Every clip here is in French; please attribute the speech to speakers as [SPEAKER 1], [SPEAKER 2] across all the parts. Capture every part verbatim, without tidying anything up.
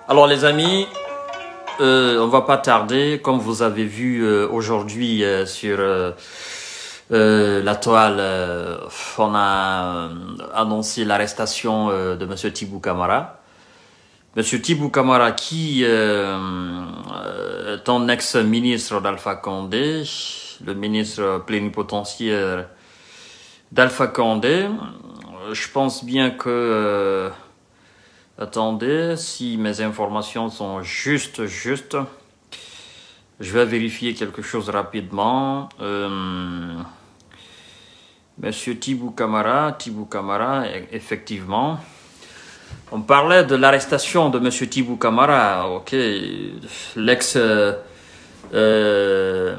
[SPEAKER 1] Alors les amis, euh, on va pas tarder, comme vous avez vu euh, aujourd'hui euh, sur euh, euh, la toile, euh, on a euh, annoncé l'arrestation euh, de Monsieur Tibou Camara. Monsieur Tibou Camara qui euh, est un ex-ministre d'Alpha Condé, le ministre plénipotentiaire d'Alpha Condé. Je pense bien que... Euh, attendez, si mes informations sont justes, justes, je vais vérifier quelque chose rapidement. Euh, Monsieur Tibou Camara, Tibou Camara, effectivement. On parlait de l'arrestation de Monsieur Tibou Camara, ok, l'ex... Euh, euh,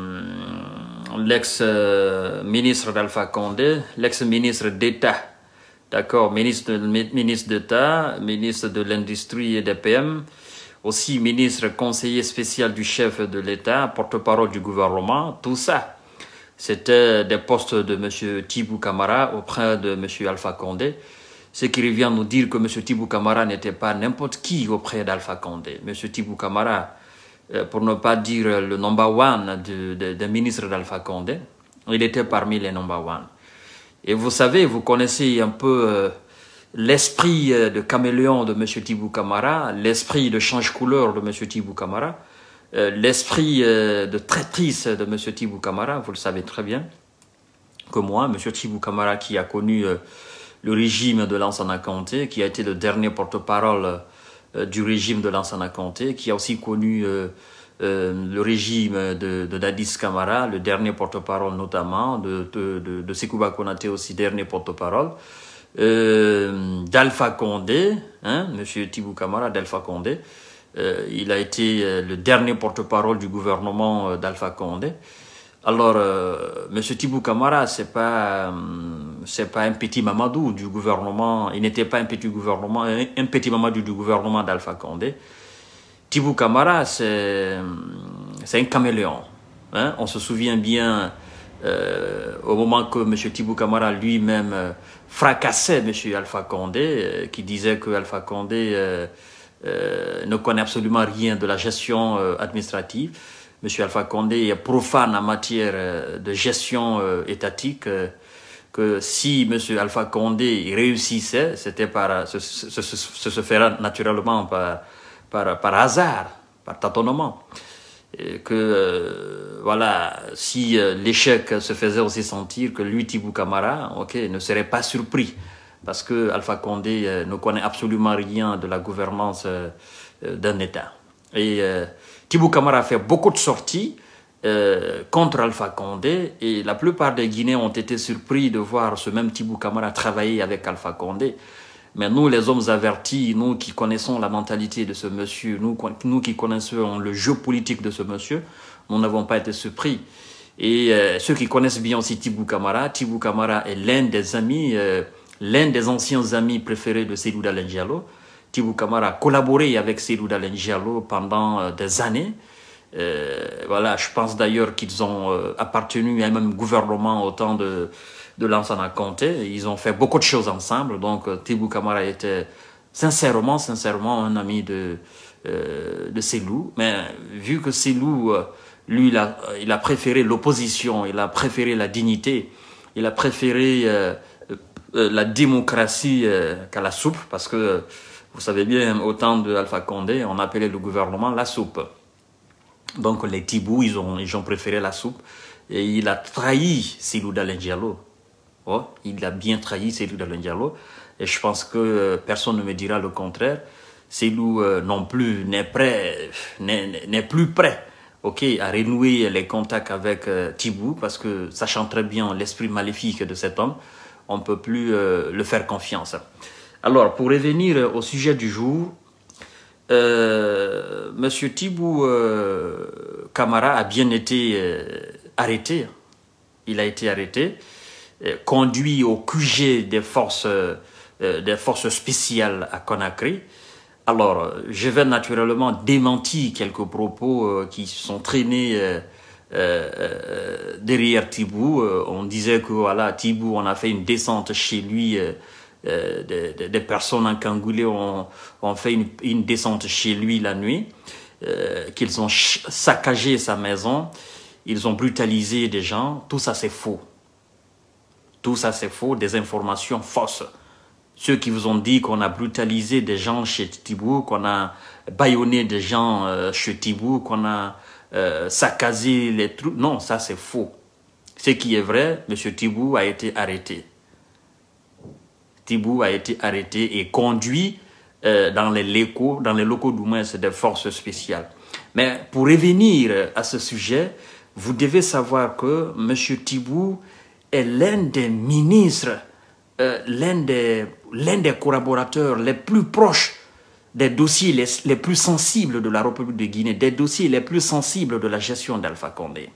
[SPEAKER 1] l'ex-ministre d'Alpha Condé, l'ex-ministre d'État, d'accord, ministre, ministre d'État, ministre de l'Industrie et des P M, aussi ministre conseiller spécial du chef de l'État, porte-parole du gouvernement, tout ça, c'était des postes de M. Tibou Camara auprès de M. Alpha Condé, ce qui revient nous dire que M. Tibou Camara n'était pas n'importe qui auprès d'Alpha Condé. M. Tibou Camara, pour ne pas dire le number one de, de, de ministre d'Alpha Condé, il était parmi les number one. Et vous savez, vous connaissez un peu euh, l'esprit de caméléon de M. Tibou Camara, l'esprit de change-couleur de M. Tibou Camara, euh, l'esprit euh, de traîtrise de M. Tibou Camara, vous le savez très bien, que moi, M. Tibou Camara qui a connu euh, le régime de Lansana Conté, qui a été le dernier porte-parole euh, du régime de Lansana Conté, qui a aussi connu euh, euh, le régime de, de Dadis Camara, le dernier porte-parole notamment, de, de, de, de Sekouba Konaté aussi, dernier porte-parole, euh, d'Alpha Condé, hein, M. Tibou Camara d'Alpha Condé, euh, il a été euh, le dernier porte-parole du gouvernement euh, d'Alpha Condé. Alors, euh, M. Tibou Camara, c'est pas, euh, c'est pas un petit Mamadou du gouvernement, il n'était pas un petit gouvernement, un, un petit Mamadou du gouvernement d'Alpha Condé. Tibou Camara, c'est un caméléon. Hein? On se souvient bien, euh, au moment que M. Tibou Camara lui-même euh, fracassait M. Alpha Condé, euh, qui disait que Alpha Condé euh, euh, ne connaît absolument rien de la gestion euh, administrative. M. Alpha Condé est profane en matière de gestion euh, étatique, euh, que si M. Alpha Condé réussissait, c'était par, ce, ce, ce, ce se fera naturellement par, par, par hasard, par tâtonnement. Et que, euh, voilà, si euh, l'échec se faisait aussi sentir, que lui, Tibou Camara, ok, ne serait pas surpris, parce que Alpha Condé euh, ne connaît absolument rien de la gouvernance euh, d'un État. Et euh, Tibou Camara a fait beaucoup de sorties euh, contre Alpha Condé et la plupart des Guinéens ont été surpris de voir ce même Tibou Camara travailler avec Alpha Condé. Mais nous, les hommes avertis, nous qui connaissons la mentalité de ce monsieur, nous, nous qui connaissons le jeu politique de ce monsieur, nous n'avons pas été surpris. Et euh, ceux qui connaissent bien aussi Tibou Camara, Tibou Camara est l'un des amis, euh, l'un des anciens amis préférés de Seydou Dalein Diallo. Tibou Camara a collaboré avec Seydou Dalein Diallo pendant euh, des années. Euh, voilà, je pense d'ailleurs qu'ils ont euh, appartenu à un même gouvernement au temps de, de Lansana Conté. Ils ont fait beaucoup de choses ensemble. Donc, euh, Tibou Camara était sincèrement, sincèrement un ami de, euh, de Seydou. Mais vu que Seydou, euh, lui, il a, il a préféré l'opposition, il a préféré la dignité, il a préféré euh, euh, la démocratie euh, qu'à la soupe, parce que vous savez bien, au temps de Alpha Condé, on appelait le gouvernement la soupe. Donc les Tibou, ils ont, ils ont préféré la soupe. Et il a trahi Seydou Dalein Diallo. Oh, il a bien trahi Seydou Dalein Diallo. Et je pense que euh, personne ne me dira le contraire. Seydou euh, non plus n'est prêt, n'est plus prêt, ok, à renouer les contacts avec euh, Tibou, parce que sachant très bien l'esprit maléfique de cet homme, on ne peut plus euh, le faire confiance. Alors, pour revenir au sujet du jour, euh, M. Tibou euh, Camara a bien été euh, arrêté. Il a été arrêté, euh, conduit au Q G des forces, euh, des forces spéciales à Conakry. Alors, je vais naturellement démentir quelques propos euh, qui sont traînés euh, euh, derrière Tibou. Euh, on disait que voilà, Tibou, on a fait une descente chez lui. Euh, euh, des, des, des personnes encagoulées ont, ont fait une, une descente chez lui la nuit, euh, qu'ils ont saccagé sa maison, ils ont brutalisé des gens. Tout ça, c'est faux. Tout ça, c'est faux, des informations fausses. Ceux qui vous ont dit qu'on a brutalisé des gens chez Tibou, qu'on a bâillonné des gens euh, chez Tibou, qu'on a euh, saccagé les trucs, non, ça c'est faux. Ce qui est vrai, M. Tibou a été arrêté. Tibou a été arrêté et conduit euh, dans les locaux, dans les locaux du moins des forces spéciales. Mais pour revenir à ce sujet, vous devez savoir que M. Tibou est l'un des ministres, euh, l'un des, l'un des collaborateurs les plus proches des dossiers les, les plus sensibles de la République de Guinée, des dossiers les plus sensibles de la gestion d'Alpha Condé.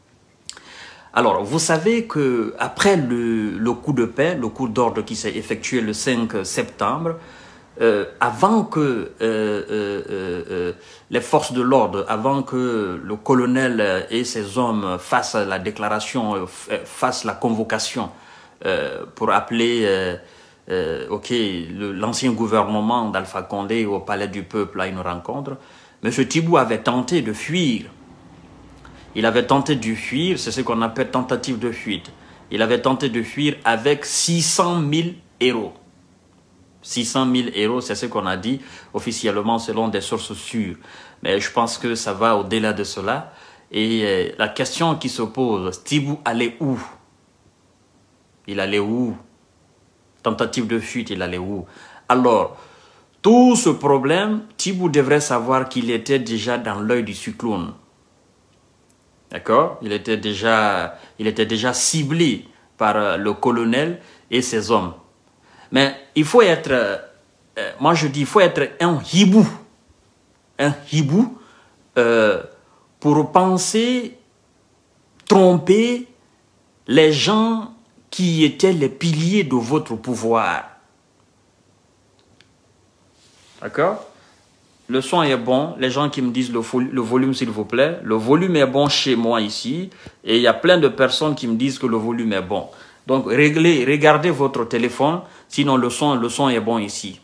[SPEAKER 1] Alors, vous savez qu'après le, le coup de paix, le coup d'ordre qui s'est effectué le cinq septembre, euh, avant que euh, euh, euh, les forces de l'ordre, avant que le colonel et ses hommes fassent la déclaration, fassent la convocation euh, pour appeler euh, euh, okay, l'ancien gouvernement d'Alpha Condé au Palais du Peuple à une rencontre, M. Tibou avait tenté de fuir. Il avait tenté de fuir, c'est ce qu'on appelle tentative de fuite. Il avait tenté de fuir avec six cent mille héros. six cent mille héros, c'est ce qu'on a dit officiellement selon des sources sûres. Mais je pense que ça va au-delà de cela. Et euh, la question qui se pose, Tibou allait où? Il allait où? Tentative de fuite, il allait où? Alors, tout ce problème, Tibou devrait savoir qu'il était déjà dans l'œil du cyclone. D'accord? Il était déjà, il était déjà ciblé par euh, le colonel et ses hommes. Mais il faut être, euh, moi je dis, il faut être un hibou, un hibou euh, pour penser, tromper les gens qui étaient les piliers de votre pouvoir. D'accord? Le son est bon, les gens qui me disent le, le volume s'il vous plaît, le volume est bon chez moi ici, et il y a plein de personnes qui me disent que le volume est bon. Donc réglez, regardez votre téléphone, sinon le son, le son est bon ici.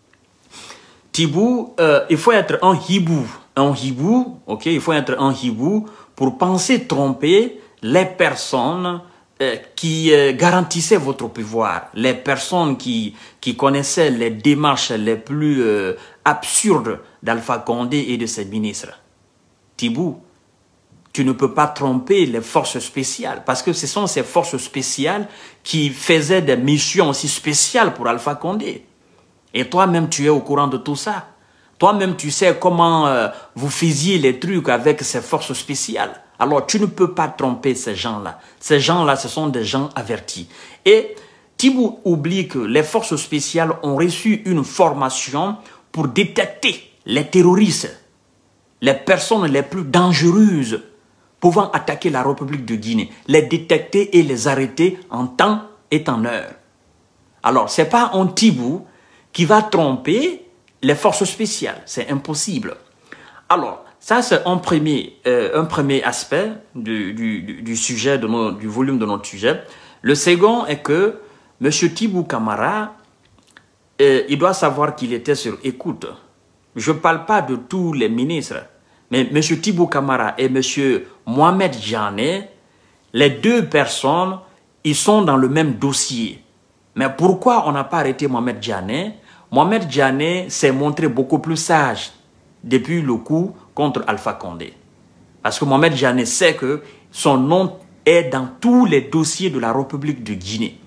[SPEAKER 1] Tibou, euh, il faut être un hibou, un hibou, ok, il faut être un hibou pour penser tromper les personnes euh, qui euh, garantissaient votre pouvoir, les personnes qui, qui connaissaient les démarches les plus euh, absurdes d'Alpha Condé et de ses ministres. Tibou, tu ne peux pas tromper les forces spéciales, parce que ce sont ces forces spéciales qui faisaient des missions aussi spéciales pour Alpha Condé. Et toi-même, tu es au courant de tout ça. Toi-même, tu sais comment euh, vous faisiez les trucs avec ces forces spéciales. Alors, tu ne peux pas tromper ces gens-là. Ces gens-là, ce sont des gens avertis. Et Tibou oublie que les forces spéciales ont reçu une formation pour détecter les terroristes, les personnes les plus dangereuses pouvant attaquer la République de Guinée, les détecter et les arrêter en temps et en heure. Alors, ce n'est pas un Tibou qui va tromper les forces spéciales. C'est impossible. Alors, ça c'est un premier, euh, un premier aspect du, du, du sujet, de nos, du volume de notre sujet. Le second est que M. Tibou Camara, euh, il doit savoir qu'il était sur écoute. Je ne parle pas de tous les ministres, mais M. Tibou Camara et M. Mohamed Djané, les deux personnes, ils sont dans le même dossier. Mais pourquoi on n'a pas arrêté Mohamed Djané? Mohamed Djané s'est montré beaucoup plus sage depuis le coup contre Alpha Condé. Parce que Mohamed Djané sait que son nom est dans tous les dossiers de la République de Guinée.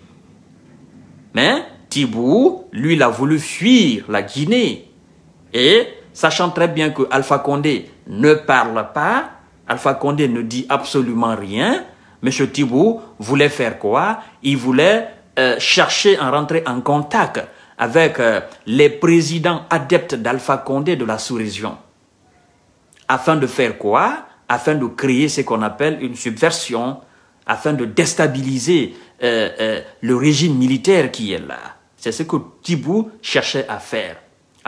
[SPEAKER 1] Mais Tibou, lui, il a voulu fuir la Guinée. Et sachant très bien que Alpha Condé ne parle pas, Alpha Condé ne dit absolument rien, M. Tibou voulait faire quoi? Il voulait euh, chercher à rentrer en contact avec euh, les présidents adeptes d'Alpha Condé de la sous-région. Afin de faire quoi? Afin de créer ce qu'on appelle une subversion, afin de déstabiliser euh, euh, le régime militaire qui est là. C'est ce que Tibou cherchait à faire. Alors,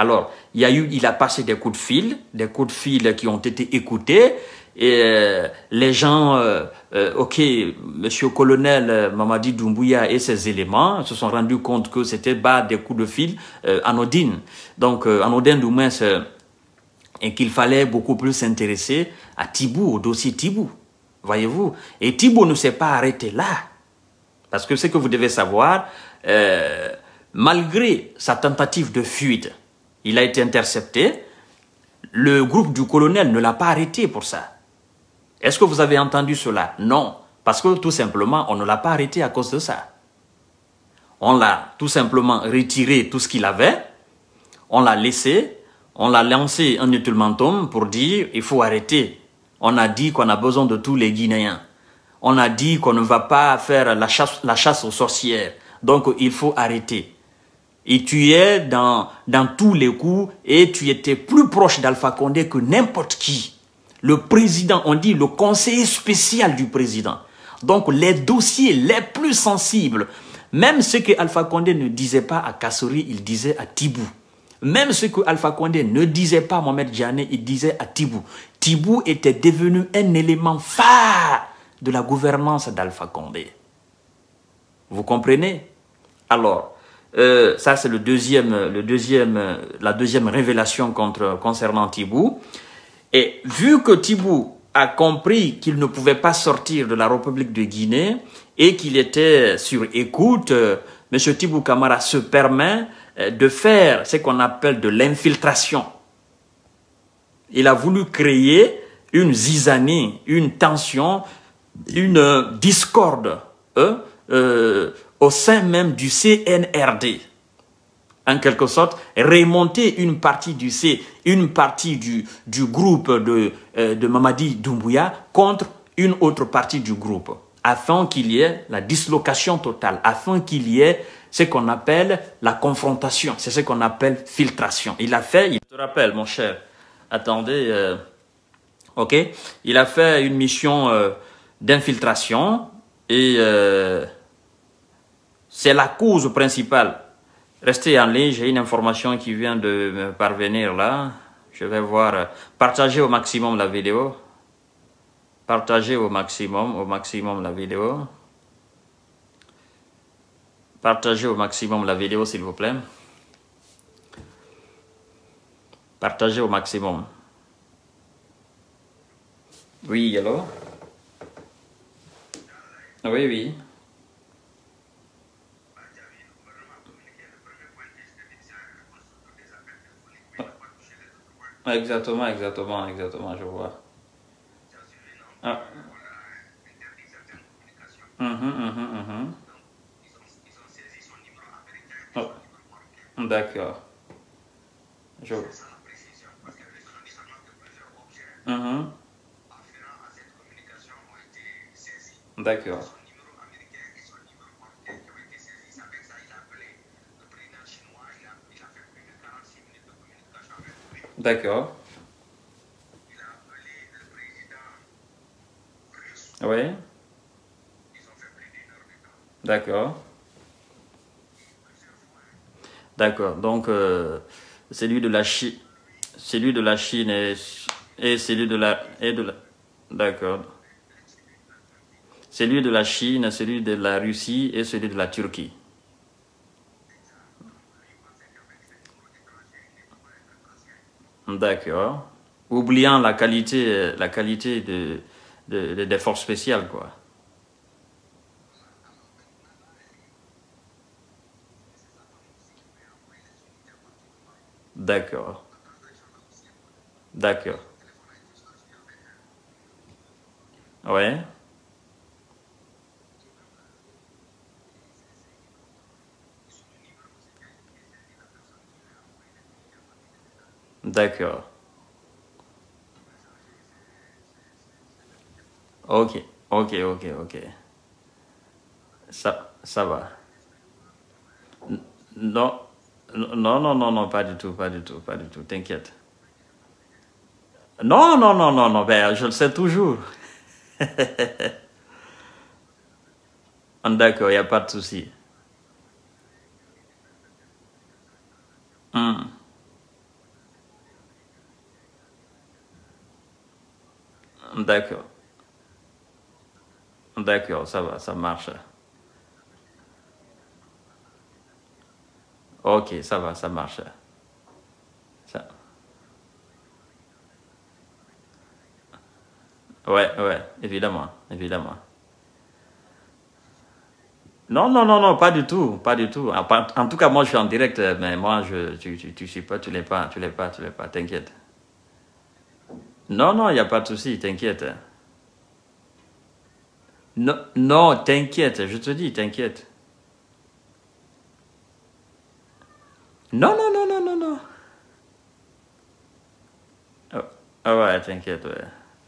[SPEAKER 1] il, y a eu, il a passé des coups de fil, des coups de fil qui ont été écoutés. Et euh, les gens, euh, euh, ok, monsieur colonel euh, Mamadi Doumbouya et ses éléments se sont rendus compte que c'était bas des coups de fil euh, anodines. Donc, euh, anodin du moins, et qu'il fallait beaucoup plus s'intéresser à Tibou, au dossier Tibou. Voyez-vous? Et Tibou ne s'est pas arrêté là. Parce que ce que vous devez savoir, euh, malgré sa tentative de fuite, il a été intercepté. Le groupe du colonel ne l'a pas arrêté pour ça. Est-ce que vous avez entendu cela? Non. Parce que tout simplement, on ne l'a pas arrêté à cause de ça. On l'a tout simplement retiré tout ce qu'il avait. On l'a laissé. On l'a lancé un ultimatum pour dire il faut arrêter. On a dit qu'on a besoin de tous les Guinéens. On a dit qu'on ne va pas faire la chasse, la chasse aux sorcières. Donc il faut arrêter. Et tu es dans, dans tous les coups et tu étais plus proche d'Alpha Condé que n'importe qui. Le président, on dit le conseiller spécial du président. Donc les dossiers les plus sensibles, même ce que Alpha Condé ne disait pas à Kassori, il disait à Tibou. Même ce que Alpha Condé ne disait pas à Mohamed Djane, il disait à Tibou. Tibou était devenu un élément phare de la gouvernance d'Alpha Condé. Vous comprenez? Alors, euh, ça c'est le deuxième, le deuxième, la deuxième révélation contre, concernant Tibou. Et vu que Tibou a compris qu'il ne pouvait pas sortir de la République de Guinée et qu'il était sur écoute, euh, M. Tibou Camara se permet de faire ce qu'on appelle de l'infiltration. Il a voulu créer une zizanie, une tension, une discorde euh, euh, au sein même du C N R D. En quelque sorte, remonter une partie du C, une partie du, du groupe de, euh, de Mamadi Doumbouya contre une autre partie du groupe, afin qu'il y ait la dislocation totale, afin qu'il y ait ce qu'on appelle la confrontation, c'est ce qu'on appelle filtration. Il a fait, il te rappelle mon cher, attendez, euh, ok, il a fait une mission euh, d'infiltration et euh, c'est la cause principale. Restez en ligne, j'ai une information qui vient de me parvenir là. Je vais voir, partagez au maximum la vidéo. Partagez au maximum, au maximum la vidéo. Partagez au maximum la vidéo, s'il vous plaît. Partagez au maximum. Oui, allô? Oui, oui. Exactement, exactement, exactement, je vois. Ah. Mhm, mhm, mhm. Oh. D'accord. Je... Mhm. D'accord. D'accord. Oui. D'accord. D'accord. Donc, euh, celui de la Chine, celui de la Chine et, et celui de la... Et de la... D'accord. Celui de la Chine, celui de la Russie et celui de la Turquie. D'accord. Oubliant la qualité, la qualité de, de, de- des forces spéciales, quoi. D'accord. D'accord. Ouais. D'accord. Ok. Ok, ok, ok. Ça, ça va. Non. Non, non, non, non, pas du tout, pas du tout, pas du tout, t'inquiète. Non, non, non, non, non, ben, je le sais toujours. D'accord, il n'y a pas de souci. Hmm. D'accord. D'accord, ça va, ça marche. Ok, ça va, ça marche. Ça... Ouais, ouais, évidemment, évidemment. Non, non, non, non, pas du tout, pas du tout. En, pas- en tout cas, moi, je suis en direct, euh, mais moi, je, tu, tu, tu sais pas, tu l'es pas, tu l'es pas, tu l'es pas, t'inquiète. Non, non, il n'y a pas de souci, t'inquiète. Non, non, t'inquiète, je te dis, t'inquiète. Non, non, non, non, non, non. Oh, ah ouais, t'inquiète, ouais.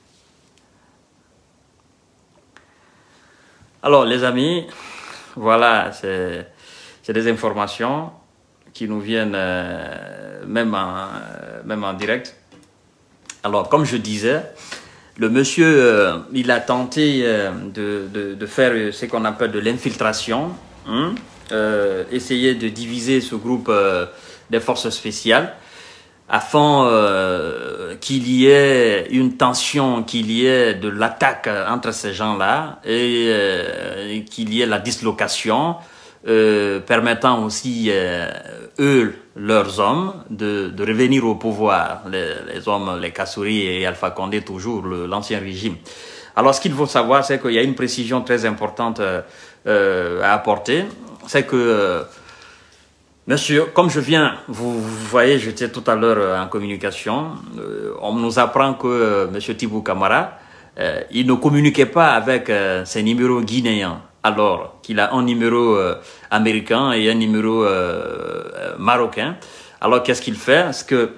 [SPEAKER 1] Alors, les amis, voilà, c'est c'est des informations qui nous viennent euh, même, en, euh, même en direct. Alors, comme je disais, le monsieur, euh, il a tenté euh, de, de, de faire ce qu'on appelle de l'infiltration, hein, euh, essayer de diviser ce groupe euh, des forces spéciales afin euh, qu'il y ait une tension, qu'il y ait de l'attaque entre ces gens-là et, euh, et qu'il y ait la dislocation, euh, permettant aussi euh, eux, leurs hommes, de, de revenir au pouvoir, les, les hommes, les Kassouri et Alpha Condé, toujours l'ancien régime. Alors ce qu'il faut savoir, c'est qu'il y a une précision très importante euh, euh, à apporter, c'est que euh, Monsieur, comme je viens, vous, vous voyez, j'étais tout à l'heure euh, en communication, euh, on nous apprend que euh, Monsieur Tibou Camara, euh, il ne communiquait pas avec euh, ses numéros guinéens, alors qu'il a un numéro euh, américain et un numéro euh, euh, marocain. Alors qu'est-ce qu'il fait? C'est que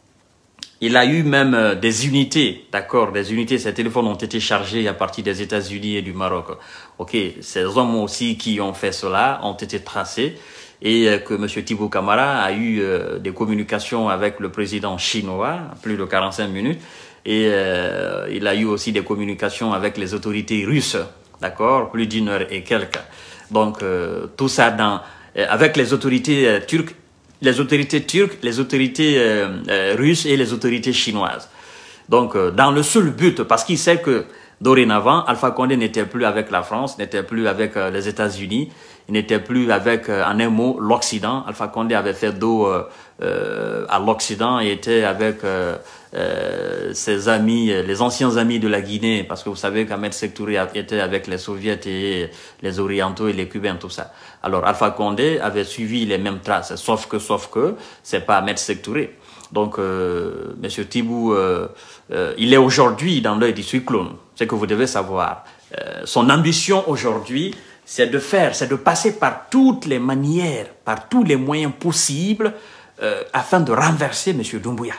[SPEAKER 1] il a eu même euh, des unités, d'accord, des unités, ces téléphones ont été chargés à partir des États-Unis et du Maroc. Ok, ces hommes aussi qui ont fait cela ont été tracés et euh, que M. Thibaut Camara a eu euh, des communications avec le président chinois, plus de quarante-cinq minutes, et euh, il a eu aussi des communications avec les autorités russes, d'accord, plus d'une heure et quelques. Donc euh, tout ça dans, euh, avec les autorités euh, turques, les autorités turques, les autorités euh, euh, russes et les autorités chinoises. Donc, euh, dans le seul but, parce qu'il sait que dorénavant, Alpha Condé n'était plus avec la France, n'était plus avec euh, les États-Unis, il n'était plus avec, euh, en un mot, l'Occident. Alpha Condé avait fait dos euh, euh, à l'Occident et était avec euh, euh, ses amis, les anciens amis de la Guinée, parce que vous savez qu'Ahmed Sékou Touré était avec les Soviétiques et les Orientaux et les Cubains, tout ça. Alors, Alpha Condé avait suivi les mêmes traces, sauf que, sauf que, c'est pas Ahmed Sékou Touré. Donc, euh, M. Tibou, euh, euh, il est aujourd'hui dans l'œil du cyclone, c'est que vous devez savoir. Euh, son ambition aujourd'hui, c'est de faire, c'est de passer par toutes les manières, par tous les moyens possibles, euh, afin de renverser M. Doumbouya.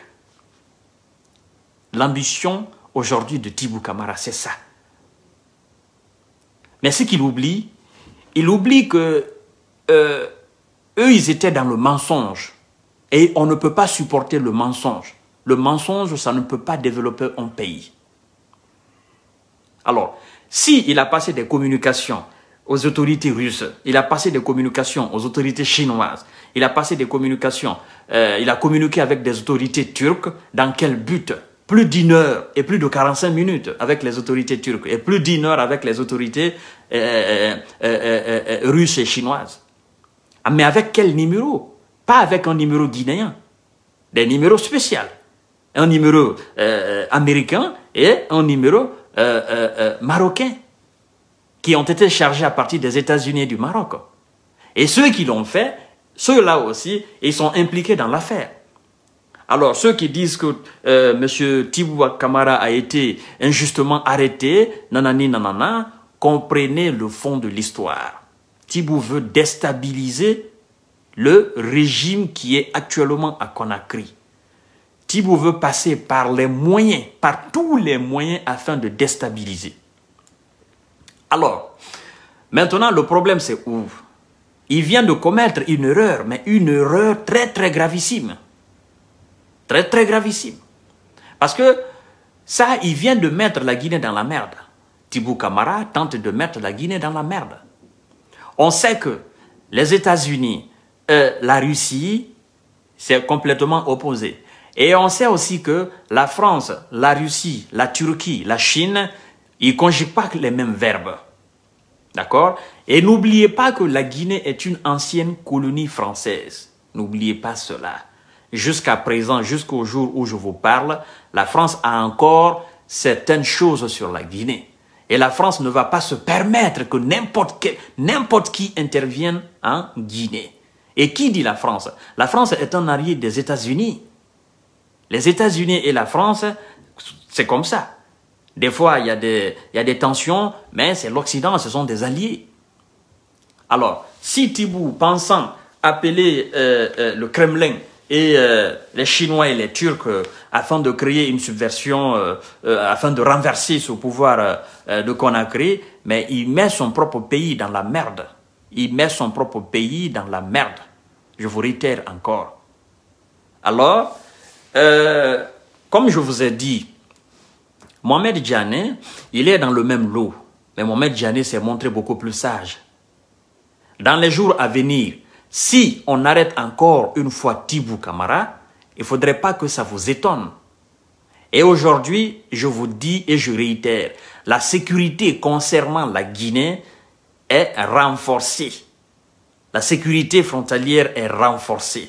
[SPEAKER 1] L'ambition aujourd'hui de Tibou Camara, c'est ça. Mais ce qu'il oublie, il oublie que euh, eux, ils étaient dans le mensonge. Et on ne peut pas supporter le mensonge. Le mensonge, ça ne peut pas développer un pays. Alors, s'il a passé des communications aux autorités russes, il a passé des communications aux autorités chinoises, il a passé des communications, euh, il a communiqué avec des autorités turques, dans quel but? Plus d'une heure et plus de quarante-cinq minutes avec les autorités turques et plus d'une heure avec les autorités euh, euh, euh, euh, russes et chinoises. Ah, mais avec quel numéro? Pas avec un numéro guinéen, des numéros spéciaux. Un numéro euh, américain et un numéro euh, euh, euh, marocain qui ont été chargés à partir des États-Unis et du Maroc. Et ceux qui l'ont fait, ceux-là aussi, ils sont impliqués dans l'affaire. Alors, ceux qui disent que euh, M. Tibou Camara a été injustement arrêté, nanani nanana, comprenez le fond de l'histoire. Tibou veut déstabiliser le régime qui est actuellement à Conakry. Tibou veut passer par les moyens, par tous les moyens afin de déstabiliser. Alors, maintenant le problème c'est où? Il vient de commettre une erreur, mais une erreur très très gravissime. Très très gravissime. Parce que ça, il vient de mettre la Guinée dans la merde. Tibou Camara tente de mettre la Guinée dans la merde. On sait que les États-Unis, Euh, la Russie, c'est complètement opposé. Et on sait aussi que la France, la Russie, la Turquie, la Chine, ils ne conjuguent pas les mêmes verbes. D'accord? Et n'oubliez pas que la Guinée est une ancienne colonie française. N'oubliez pas cela. Jusqu'à présent, jusqu'au jour où je vous parle, la France a encore certaines choses sur la Guinée. Et la France ne va pas se permettre que n'importe n'importe qui intervienne en Guinée. Et qui dit la France? La France est un allié des États-Unis. Les États-Unis et la France, c'est comme ça. Des fois, il y a des, il y a des tensions, mais c'est l'Occident, ce sont des alliés. Alors, si Tibou, pensant appeler euh, euh, le Kremlin et euh, les Chinois et les Turcs euh, afin de créer une subversion, euh, euh, afin de renverser ce pouvoir euh, de Conakry, mais il met son propre pays dans la merde. Il met son propre pays dans la merde. Je vous réitère encore. Alors, euh, comme je vous ai dit, Mohamed Djane, il est dans le même lot. Mais Mohamed Djane s'est montré beaucoup plus sage. Dans les jours à venir, si on arrête encore une fois Tibou Camara, il ne faudrait pas que ça vous étonne. Et aujourd'hui, je vous dis et je réitère, la sécurité concernant la Guinée est renforcée. La sécurité frontalière est renforcée.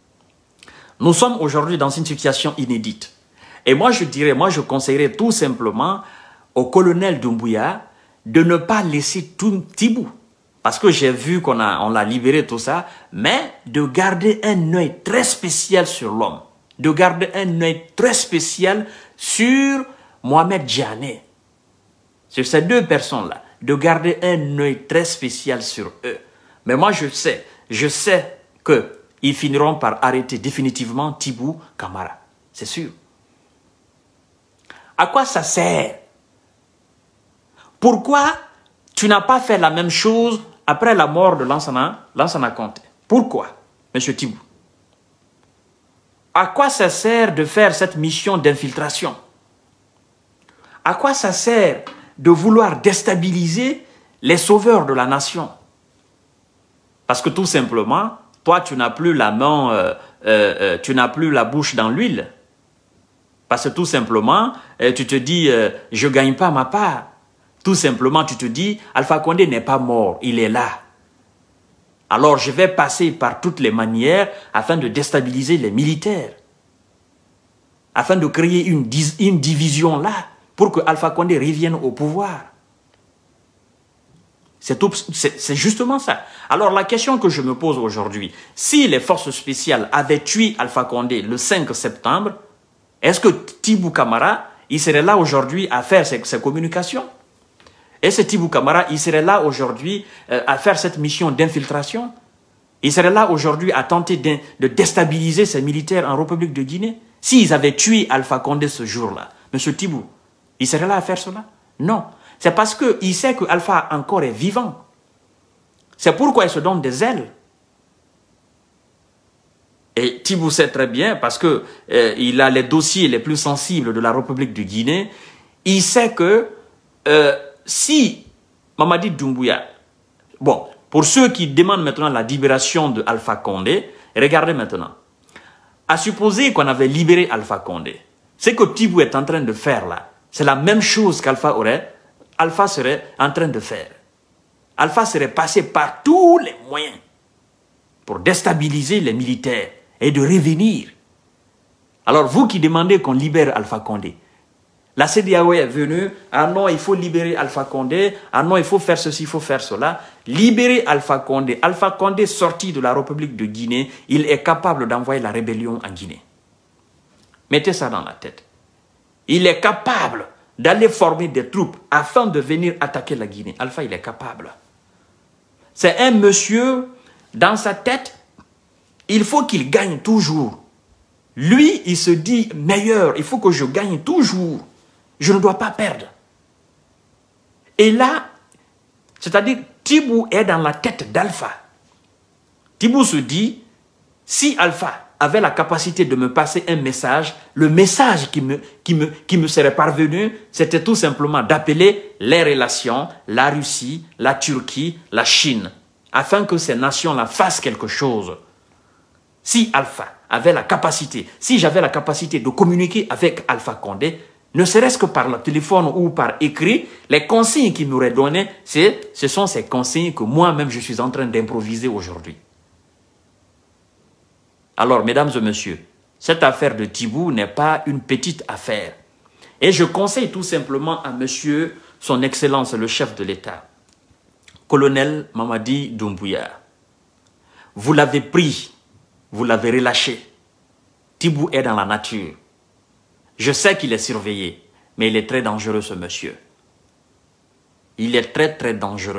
[SPEAKER 1] Nous sommes aujourd'hui dans une situation inédite. Et moi, je dirais, moi, je conseillerais tout simplement au colonel Doumbouya de ne pas laisser tout Tibou. Parce que j'ai vu qu'on a, on l'a libéré, tout ça, mais de garder un œil très spécial sur l'homme. De garder un œil très spécial sur Mohamed Djane. Sur ces deux personnes-là. De garder un œil très spécial sur eux. Mais moi, je sais, je sais qu'ils finiront par arrêter définitivement Tibou Camara. C'est sûr. À quoi ça sert? Pourquoi tu n'as pas fait la même chose après la mort de Lansana, Lansana Conté? Pourquoi, M. Tibou? À quoi ça sert de faire cette mission d'infiltration? À quoi ça sert de vouloir déstabiliser les sauveurs de la nation? Parce que tout simplement, toi, tu n'as plus la main, euh, euh, euh, tu n'as plus la bouche dans l'huile. Parce que tout simplement, euh, tu te dis, euh, je ne gagne pas ma part. Tout simplement, tu te dis, Alpha Condé n'est pas mort, il est là. Alors, je vais passer par toutes les manières afin de déstabiliser les militaires. Afin de créer une, une division là, pour que Alpha Condé revienne au pouvoir. C'est justement ça. Alors, la question que je me pose aujourd'hui, si les forces spéciales avaient tué Alpha Condé le cinq septembre, est-ce que Tibou Camara, il serait là aujourd'hui à faire ses, ses communications? Est-ce que Tibou Camara, il serait là aujourd'hui euh, à faire cette mission d'infiltration? Il serait là aujourd'hui à tenter de, de déstabiliser ces militaires en République de Guinée? S'ils avaient tué Alpha Condé ce jour-là, M. Tibou, il serait là à faire cela? Non. C'est parce qu'il sait que Alpha encore est vivant. C'est pourquoi il se donne des ailes. Et Tibou sait très bien, parce qu'il euh, a les dossiers les plus sensibles de la République de Guinée, il sait que euh, si Mamadi Doumbouya, bon, pour ceux qui demandent maintenant la libération de Alpha Condé, regardez maintenant, à supposer qu'on avait libéré Alpha Condé, ce que Tibou est en train de faire là, c'est la même chose qu'Alpha aurait, Alpha serait en train de faire. Alpha serait passé par tous les moyens pour déstabiliser les militaires et de revenir. Alors vous qui demandez qu'on libère Alpha Condé, la C D A O est venue, ah non, il faut libérer Alpha Condé, ah non, il faut faire ceci, il faut faire cela. Libérer Alpha Condé. Alpha Condé sorti de la République de Guinée, il est capable d'envoyer la rébellion en Guinée. Mettez ça dans la tête. Il est capable d'aller former des troupes afin de venir attaquer la Guinée. Alpha, il est capable. C'est un monsieur, dans sa tête, il faut qu'il gagne toujours. Lui, il se dit meilleur, il faut que je gagne toujours. Je ne dois pas perdre. Et là, c'est-à-dire, Tibou est dans la tête d'Alpha. Tibou se dit, si Alpha avait la capacité de me passer un message, le message qui me, qui me, qui me serait parvenu, c'était tout simplement d'appeler les relations, la Russie, la Turquie, la Chine, afin que ces nations-là fassent quelque chose. Si Alpha avait la capacité, si j'avais la capacité de communiquer avec Alpha Condé, ne serait-ce que par le téléphone ou par écrit, les consignes qu'il m'aurait données, ce sont ces consignes que moi-même je suis en train d'improviser aujourd'hui. Alors, mesdames et messieurs, cette affaire de Tibou n'est pas une petite affaire. Et je conseille tout simplement à monsieur, son Excellence, le chef de l'État, colonel Mamadi Doumbouya. Vous l'avez pris, vous l'avez relâché. Tibou est dans la nature. Je sais qu'il est surveillé, mais il est très dangereux, ce monsieur. Il est très, très dangereux.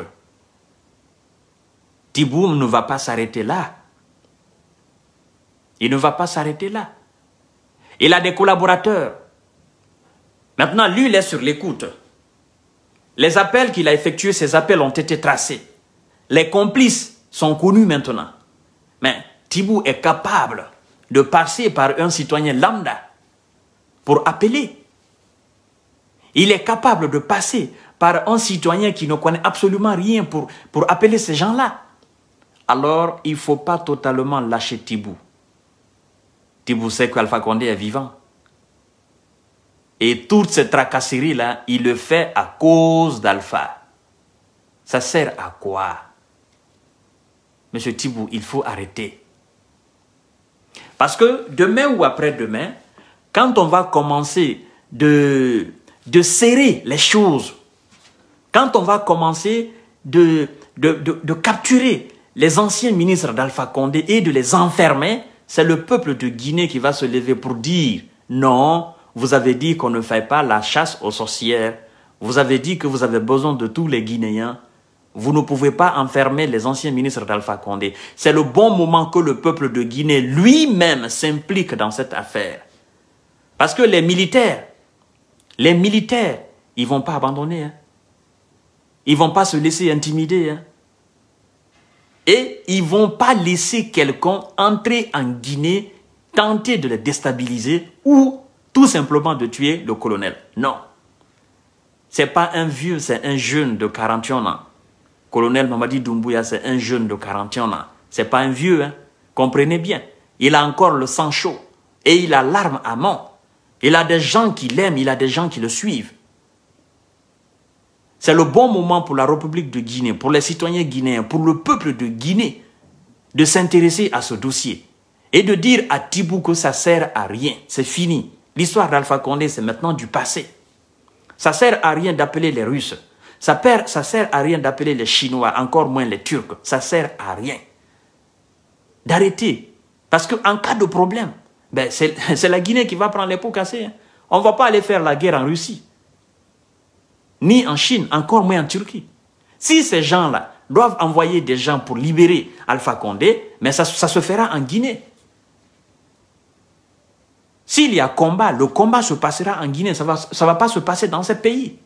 [SPEAKER 1] Tibou ne va pas s'arrêter là. Il ne va pas s'arrêter là. Il a des collaborateurs. Maintenant, lui, il est sur l'écoute. Les appels qu'il a effectués, ces appels ont été tracés. Les complices sont connus maintenant. Mais Tibou est capable de passer par un citoyen lambda pour appeler. Il est capable de passer par un citoyen qui ne connaît absolument rien pour, pour appeler ces gens-là. Alors, il ne faut pas totalement lâcher Tibou. Tibou sait qu'Alpha Condé est vivant. Et toute cette tracasserie-là, il le fait à cause d'Alpha. Ça sert à quoi? Monsieur Tibou, il faut arrêter. Parce que demain ou après-demain, quand on va commencer de, de serrer les choses, quand on va commencer de, de, de, de capturer les anciens ministres d'Alpha Condé et de les enfermer, c'est le peuple de Guinée qui va se lever pour dire non, vous avez dit qu'on ne fait pas la chasse aux sorcières, vous avez dit que vous avez besoin de tous les Guinéens, vous ne pouvez pas enfermer les anciens ministres d'Alpha Condé. C'est le bon moment que le peuple de Guinée lui-même s'implique dans cette affaire. Parce que les militaires, les militaires, ils ne vont pas abandonner. Hein. Ils ne vont pas se laisser intimider. Hein. Et ils ne vont pas laisser quelqu'un entrer en Guinée, tenter de les déstabiliser ou tout simplement de tuer le colonel. Non. Ce n'est pas un vieux, c'est un jeune de quarante et un ans. Colonel Mamadi Doumbouya, c'est un jeune de quarante et un ans. Ce n'est pas un vieux, hein. Comprenez bien. Il a encore le sang chaud et il a l'arme à main. Il a des gens qui l'aiment, il a des gens qui le suivent. C'est le bon moment pour la République de Guinée, pour les citoyens guinéens, pour le peuple de Guinée, de s'intéresser à ce dossier et de dire à Tibou que ça ne sert à rien. C'est fini. L'histoire d'Alpha Condé, c'est maintenant du passé. Ça ne sert à rien d'appeler les Russes. Ça ne sert à rien d'appeler les Chinois, encore moins les Turcs. Ça ne sert à rien. D'arrêter. Parce qu'en cas de problème, ben c'est la Guinée qui va prendre les pots cassés. Hein. On ne va pas aller faire la guerre en Russie. Ni en Chine, encore moins en Turquie. Si ces gens-là doivent envoyer des gens pour libérer Alpha Condé, mais ça, ça se fera en Guinée. S'il y a combat, le combat se passera en Guinée. Ça ne va, ça va pas se passer dans ce pays.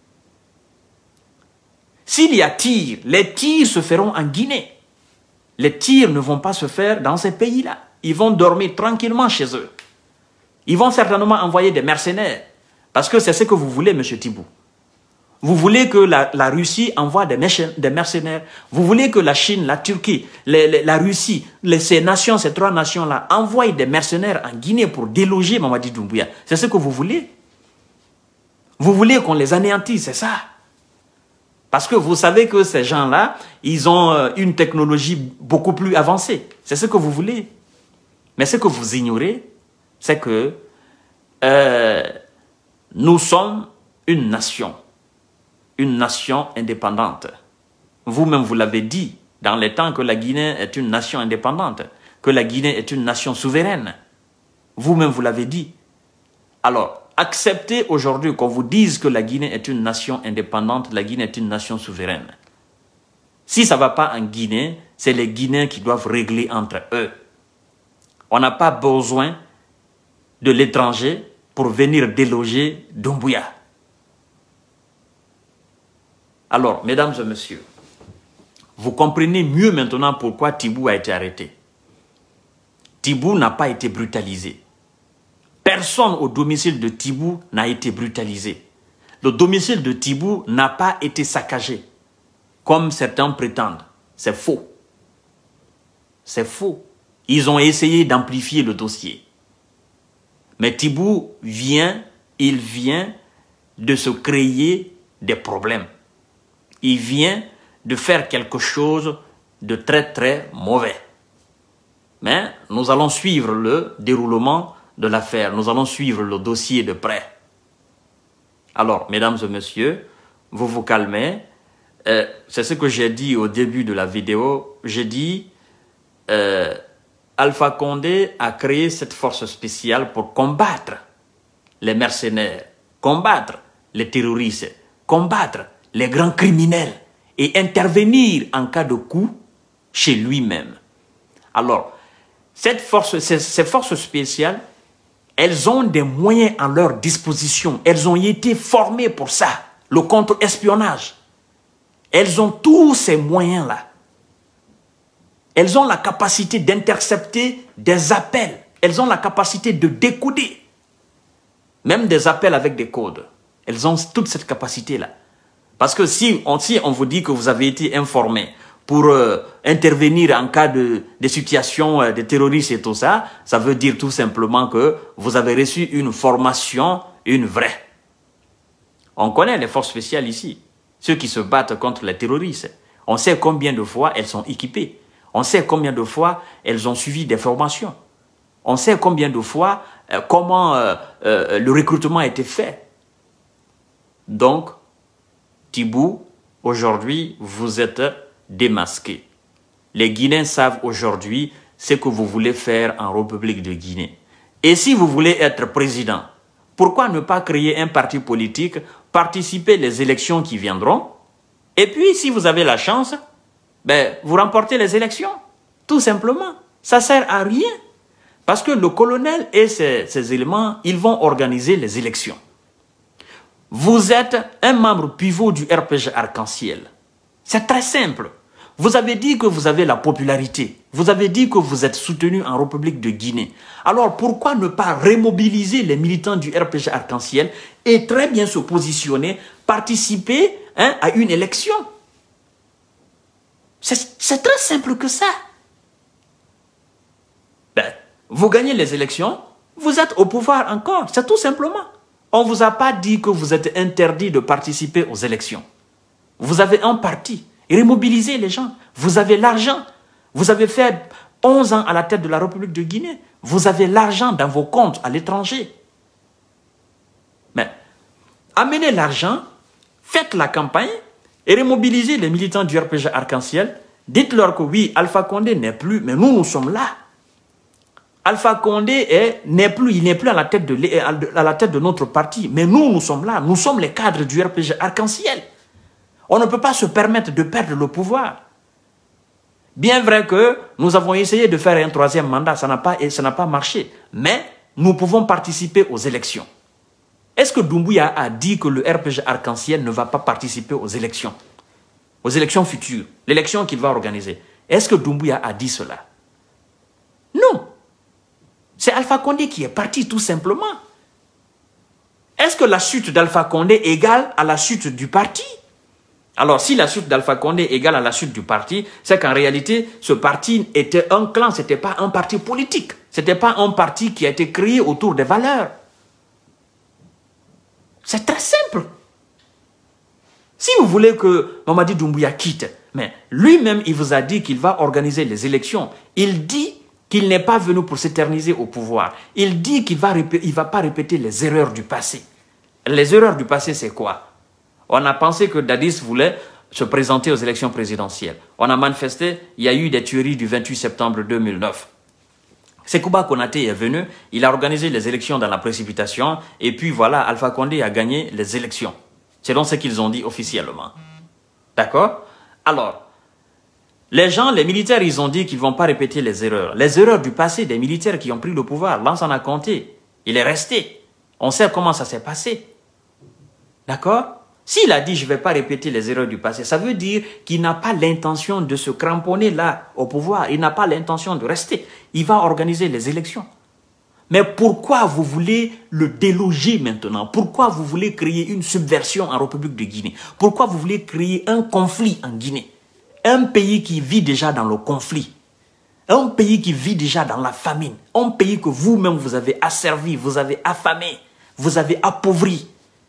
[SPEAKER 1] S'il y a tir, les tirs se feront en Guinée. Les tirs ne vont pas se faire dans ces pays-là. Ils vont dormir tranquillement chez eux. Ils vont certainement envoyer des mercenaires. Parce que c'est ce que vous voulez, M. Tibou. Vous voulez que la, la Russie envoie des, des mercenaires. Vous voulez que la Chine, la Turquie, les, les, la Russie, les, ces nations, ces trois nations-là, envoient des mercenaires en Guinée pour déloger Mamadi Doumbouya. C'est ce que vous voulez. Vous voulez qu'on les anéantisse, c'est ça. Parce que vous savez que ces gens-là, ils ont une technologie beaucoup plus avancée. C'est ce que vous voulez. Mais ce que vous ignorez, c'est que euh, nous sommes une nation. Une nation indépendante. Vous-même, vous l'avez dit, dans les temps que la Guinée est une nation indépendante, que la Guinée est une nation souveraine. Vous-même, vous l'avez dit. Alors, acceptez aujourd'hui qu'on vous dise que la Guinée est une nation indépendante, la Guinée est une nation souveraine. Si ça ne va pas en Guinée, c'est les Guinéens qui doivent régler entre eux. On n'a pas besoin de l'étranger pour venir déloger Doumbouya. Alors, mesdames et messieurs, vous comprenez mieux maintenant pourquoi Tibou a été arrêté. Tibou n'a pas été brutalisé. Personne au domicile de Tibou n'a été brutalisé. Le domicile de Tibou n'a pas été saccagé, comme certains prétendent. C'est faux. C'est faux.
[SPEAKER 2] Ils ont essayé d'amplifier le dossier. Mais Tibou vient, il vient de se créer des problèmes. Il vient de faire quelque chose de très très mauvais. Mais nous allons suivre le déroulement de l'affaire. Nous allons suivre le dossier de près. Alors, mesdames et messieurs, vous vous calmez. Euh, c'est ce que j'ai dit au début de la vidéo. J'ai dit, euh, Alpha Condé a créé cette force spéciale pour combattre les mercenaires, combattre les terroristes, combattre les grands criminels et intervenir en cas de coup chez lui-même. Alors, cette force, ces, ces forces spéciales, elles ont des moyens à leur disposition. Elles ont été formées pour ça, le contre-espionnage. Elles ont tous ces moyens-là. Elles ont la capacité d'intercepter des appels. Elles ont la capacité de décoder. Même des appels avec des codes. Elles ont toute cette capacité-là. Parce que si on, si on vous dit que vous avez été informé pour euh, intervenir en cas de, de situation euh, de terroristes et tout ça, ça veut dire tout simplement que vous avez reçu une formation, une vraie. On connaît les forces spéciales ici, ceux qui se battent contre les terroristes. On sait combien de fois elles sont équipées. On sait combien de fois elles ont suivi des formations. On sait combien de fois, euh, comment euh, euh, le recrutement a été fait. Donc, Tibou, aujourd'hui, vous êtes démasqué. Les Guinéens savent aujourd'hui ce que vous voulez faire en République de Guinée. Et si vous voulez être président, pourquoi ne pas créer un parti politique, participer aux élections qui viendront, et puis si vous avez la chance, ben, vous remportez les élections. Tout simplement. Ça ne sert à rien. Parce que le colonel et ses, ses éléments, ils vont organiser les élections. Vous êtes un membre pivot du R P G Arc-en-Ciel. C'est très simple. Vous avez dit que vous avez la popularité. Vous avez dit que vous êtes soutenu en République de Guinée. Alors pourquoi ne pas remobiliser les militants du R P G Arc-en-Ciel et très bien se positionner, participer hein, à une élection? C'est très simple que ça. Ben, vous gagnez les élections, vous êtes au pouvoir encore. C'est tout simplement. On ne vous a pas dit que vous êtes interdit de participer aux élections. Vous avez un parti. Remobilisez les gens. Vous avez l'argent. Vous avez fait onze ans à la tête de la République de Guinée. Vous avez l'argent dans vos comptes à l'étranger. Mais amenez l'argent, faites la campagne et remobilisez les militants du R P G Arc-en-Ciel. Dites-leur que oui, Alpha Condé n'est plus, mais nous, nous sommes là. Alpha Condé n'est plus, il n'est plus à la, tête de, à la tête de notre parti. Mais nous, nous sommes là. Nous sommes les cadres du R P G Arc-en-Ciel. On ne peut pas se permettre de perdre le pouvoir. Bien vrai que nous avons essayé de faire un troisième mandat, ça n'a pas, ça n'a pas marché. Mais nous pouvons participer aux élections. Est-ce que Doumbouya a dit que le R P G Arc-en-Ciel ne va pas participer aux élections? Aux élections futures, l'élection qu'il va organiser. Est-ce que Doumbouya a dit cela? Non. C'est Alpha Condé qui est parti tout simplement. Est-ce que la chute d'Alpha Condé égale à la chute du parti? Alors, si la chute d'Alpha Condé égale à la chute du parti, c'est qu'en réalité, ce parti était un clan, ce n'était pas un parti politique. Ce n'était pas un parti qui a été créé autour des valeurs. C'est très simple. Si vous voulez que Mamadi Doumbouya quitte, mais lui-même, il vous a dit qu'il va organiser les élections. Il dit qu'il n'est pas venu pour s'éterniser au pouvoir. Il dit qu'il ne va pas répéter les erreurs du passé. Les erreurs du passé, c'est quoi? On a pensé que Dadis voulait se présenter aux élections présidentielles. On a manifesté, il y a eu des tueries du vingt-huit septembre deux mille neuf. Sekouba Konaté est venu, il a organisé les élections dans la précipitation, et puis voilà, Alpha Condé a gagné les élections. Selon ce qu'ils ont dit officiellement. D'accord? Alors, les gens, les militaires, ils ont dit qu'ils ne vont pas répéter les erreurs. Les erreurs du passé des militaires qui ont pris le pouvoir, Lansana Conté, il est resté. On sait comment ça s'est passé. D'accord? S'il a dit « je ne vais pas répéter les erreurs du passé », ça veut dire qu'il n'a pas l'intention de se cramponner là au pouvoir. Il n'a pas l'intention de rester. Il va organiser les élections. Mais pourquoi vous voulez le déloger maintenant? Pourquoi vous voulez créer une subversion en République de Guinée? Pourquoi vous voulez créer un conflit en Guinée? Un pays qui vit déjà dans le conflit. Un pays qui vit déjà dans la famine. Un pays que vous-même vous avez asservi, vous avez affamé, vous avez appauvri.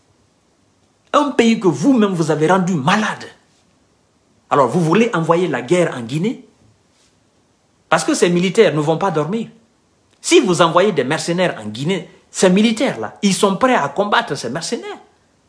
[SPEAKER 2] Un pays que vous-même vous avez rendu malade. Alors vous voulez envoyer la guerre en Guinée? Parce que ces militaires ne vont pas dormir. Si vous envoyez des mercenaires en Guinée, ces militaires-là, ils sont prêts à combattre ces mercenaires.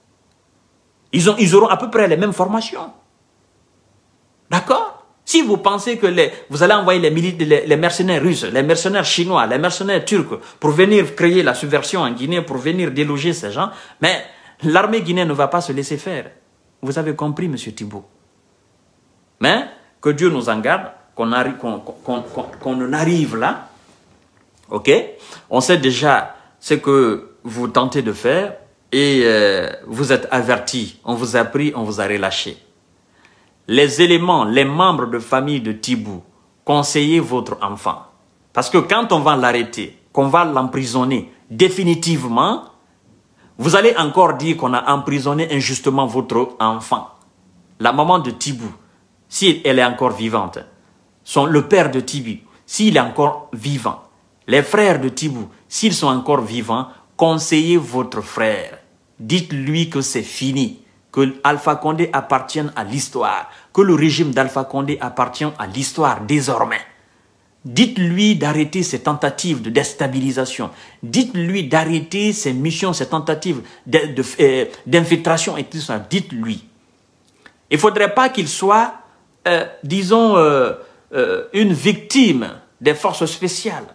[SPEAKER 2] Ils, ont, ils auront à peu près les mêmes formations. D'accord? Si vous pensez que les, vous allez envoyer les, les, les mercenaires russes, les mercenaires chinois, les mercenaires turcs pour venir créer la subversion en Guinée, pour venir déloger ces gens, mais l'armée guinéenne ne va pas se laisser faire. Vous avez compris, M. Thibault. Mais que Dieu nous en garde, qu'on qu'on, qu'on, qu'on, qu'on en arrive là. Ok? On sait déjà ce que vous tentez de faire et euh, vous êtes avertis. On vous a pris, on vous a relâché. Les éléments, les membres de famille de Thibault, conseillez votre enfant. Parce que quand on va l'arrêter, qu'on va l'emprisonner définitivement, vous allez encore dire qu'on a emprisonné injustement votre enfant. La maman de Thibault, si elle est encore vivante, son, le père de Thibault, s'il est encore vivant, les frères de Thibault, s'ils sont encore vivants, conseillez votre frère. Dites-lui que c'est fini, que Alpha Condé appartient à l'histoire, que le régime d'Alpha Condé appartient à l'histoire désormais. Dites-lui d'arrêter ses tentatives de déstabilisation. Dites-lui d'arrêter ses missions, ses tentatives d'infiltration et tout ça. Dites-lui. Il ne faudrait pas qu'il soit, euh, disons, euh, euh, une victime des forces spéciales.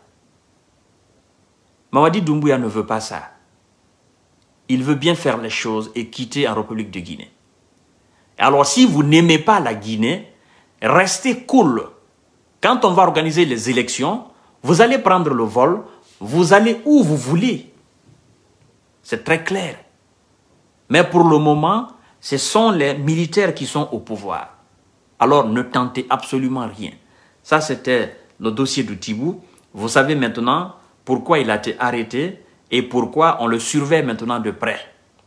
[SPEAKER 2] Mamadi Doumbouya ne veut pas ça. Il veut bien faire les choses et quitter en République de Guinée. Alors, si vous n'aimez pas la Guinée, restez cool. Quand on va organiser les élections, vous allez prendre le vol, vous allez où vous voulez. C'est très clair. Mais pour le moment, ce sont les militaires qui sont au pouvoir. Alors, ne tentez absolument rien. Ça, c'était le dossier de Thibault. Vous savez maintenant pourquoi il a été arrêté et pourquoi on le surveille maintenant de près.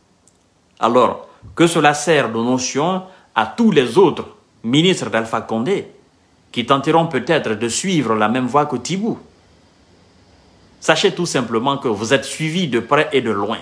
[SPEAKER 2] Alors, que cela sert de notion à tous les autres ministres d'Alpha Condé qui tenteront peut-être de suivre la même voie que Thibault. Sachez tout simplement que vous êtes suivis de près et de loin.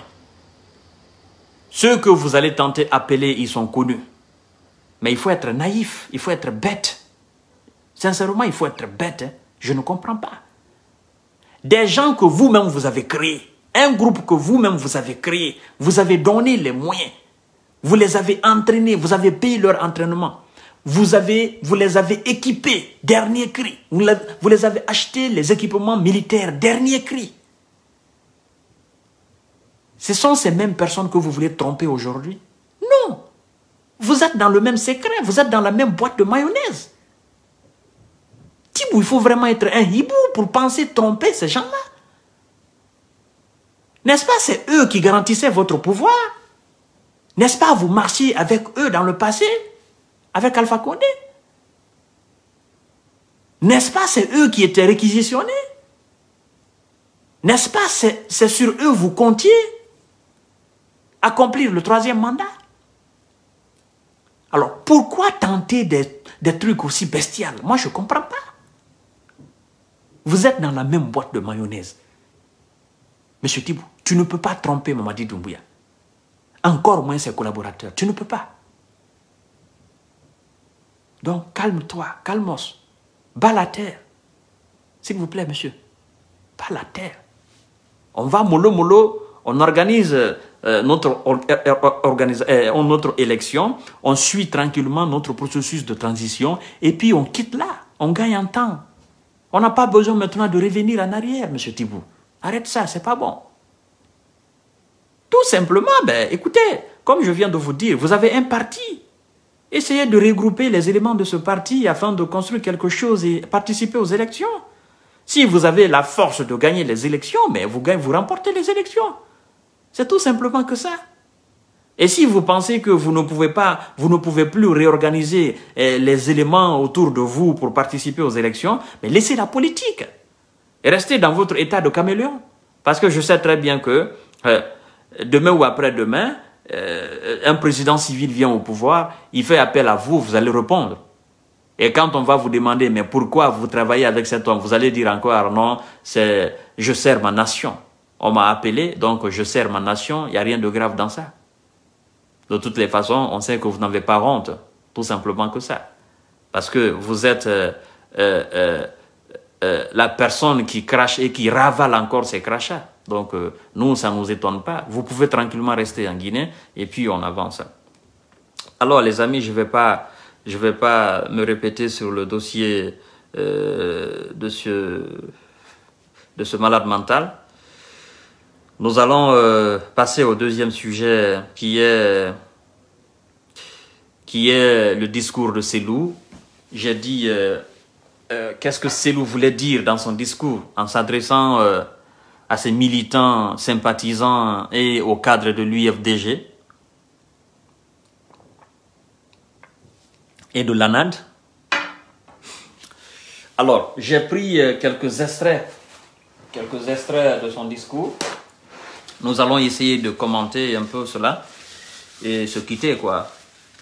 [SPEAKER 2] Ceux que vous allez tenter d'appeler, ils sont connus. Mais il faut être naïf, il faut être bête. Sincèrement, il faut être bête. Hein? Je ne comprends pas. Des gens que vous-même vous avez créés, un groupe que vous-même vous avez créé, vous avez donné les moyens, vous les avez entraînés, vous avez payé leur entraînement, vous, avez, vous les avez équipés, dernier cri, vous, la, vous les avez achetés les équipements militaires, dernier cri. Ce sont ces mêmes personnes que vous voulez tromper aujourd'hui? Non. Vous êtes dans le même secret, vous êtes dans la même boîte de mayonnaise. Thibault, il faut vraiment être un hibou pour penser tromper ces gens-là. N'est-ce pas, c'est eux qui garantissaient votre pouvoir? N'est-ce pas, vous marchiez avec eux dans le passé, avec Alpha Condé? N'est-ce pas, c'est eux qui étaient réquisitionnés? N'est-ce pas, c'est sur eux vous comptiez accomplir le troisième mandat? Alors, pourquoi tenter des, des trucs aussi bestials? Moi, je ne comprends pas. Vous êtes dans la même boîte de mayonnaise. Monsieur Thibault, tu ne peux pas tromper Mamadi Doumbouya. Encore moins ses collaborateurs. Tu ne peux pas. Donc, calme-toi, calmos. Bas la terre. S'il vous plaît, monsieur. Bas la terre. On va mollo mollo, on organise euh, notre, or, or, organise, euh, notre élection, on suit tranquillement notre processus de transition et puis on quitte là. On gagne en temps. On n'a pas besoin maintenant de revenir en arrière, monsieur Thibault. Arrête ça, c'est pas bon. Tout simplement, ben, écoutez, comme je viens de vous dire, vous avez un parti. Essayez de regrouper les éléments de ce parti afin de construire quelque chose et participer aux élections. Si vous avez la force de gagner les élections, mais vous, gagnez, vous remportez les élections. C'est tout simplement que ça. Et si vous pensez que vous ne pouvez pas, vous ne pouvez plus réorganiser eh, les éléments autour de vous pour participer aux élections, mais laissez la politique. Et restez dans votre état de caméléon. Parce que je sais très bien que euh, demain ou après-demain, euh, un président civil vient au pouvoir, il fait appel à vous, vous allez répondre. Et quand on va vous demander, mais pourquoi vous travaillez avec cet homme, vous allez dire encore, non, c'est je sers ma nation. On m'a appelé, donc je sers ma nation, il n'y a rien de grave dans ça. De toutes les façons, on sait que vous n'avez pas honte, tout simplement que ça. Parce que vous êtes euh, euh, euh, euh, la personne qui crache et qui ravale encore ses crachats. Donc euh, nous, ça ne nous étonne pas. Vous pouvez tranquillement rester en Guinée et puis on avance. Alors les amis, je ne vais pas... Je ne vais pas me répéter sur le dossier euh, de, ce, de ce malade mental. Nous allons euh, passer au deuxième sujet qui est, qui est le discours de Cellou. J'ai dit euh, euh, qu'est-ce que Cellou voulait dire dans son discours en s'adressant euh, à ses militants, sympathisants et au cadre de l'U F D G. Et de l'A N A D. Alors, j'ai pris quelques extraits, quelques extraits de son discours. Nous allons essayer de commenter un peu cela et se quitter, quoi.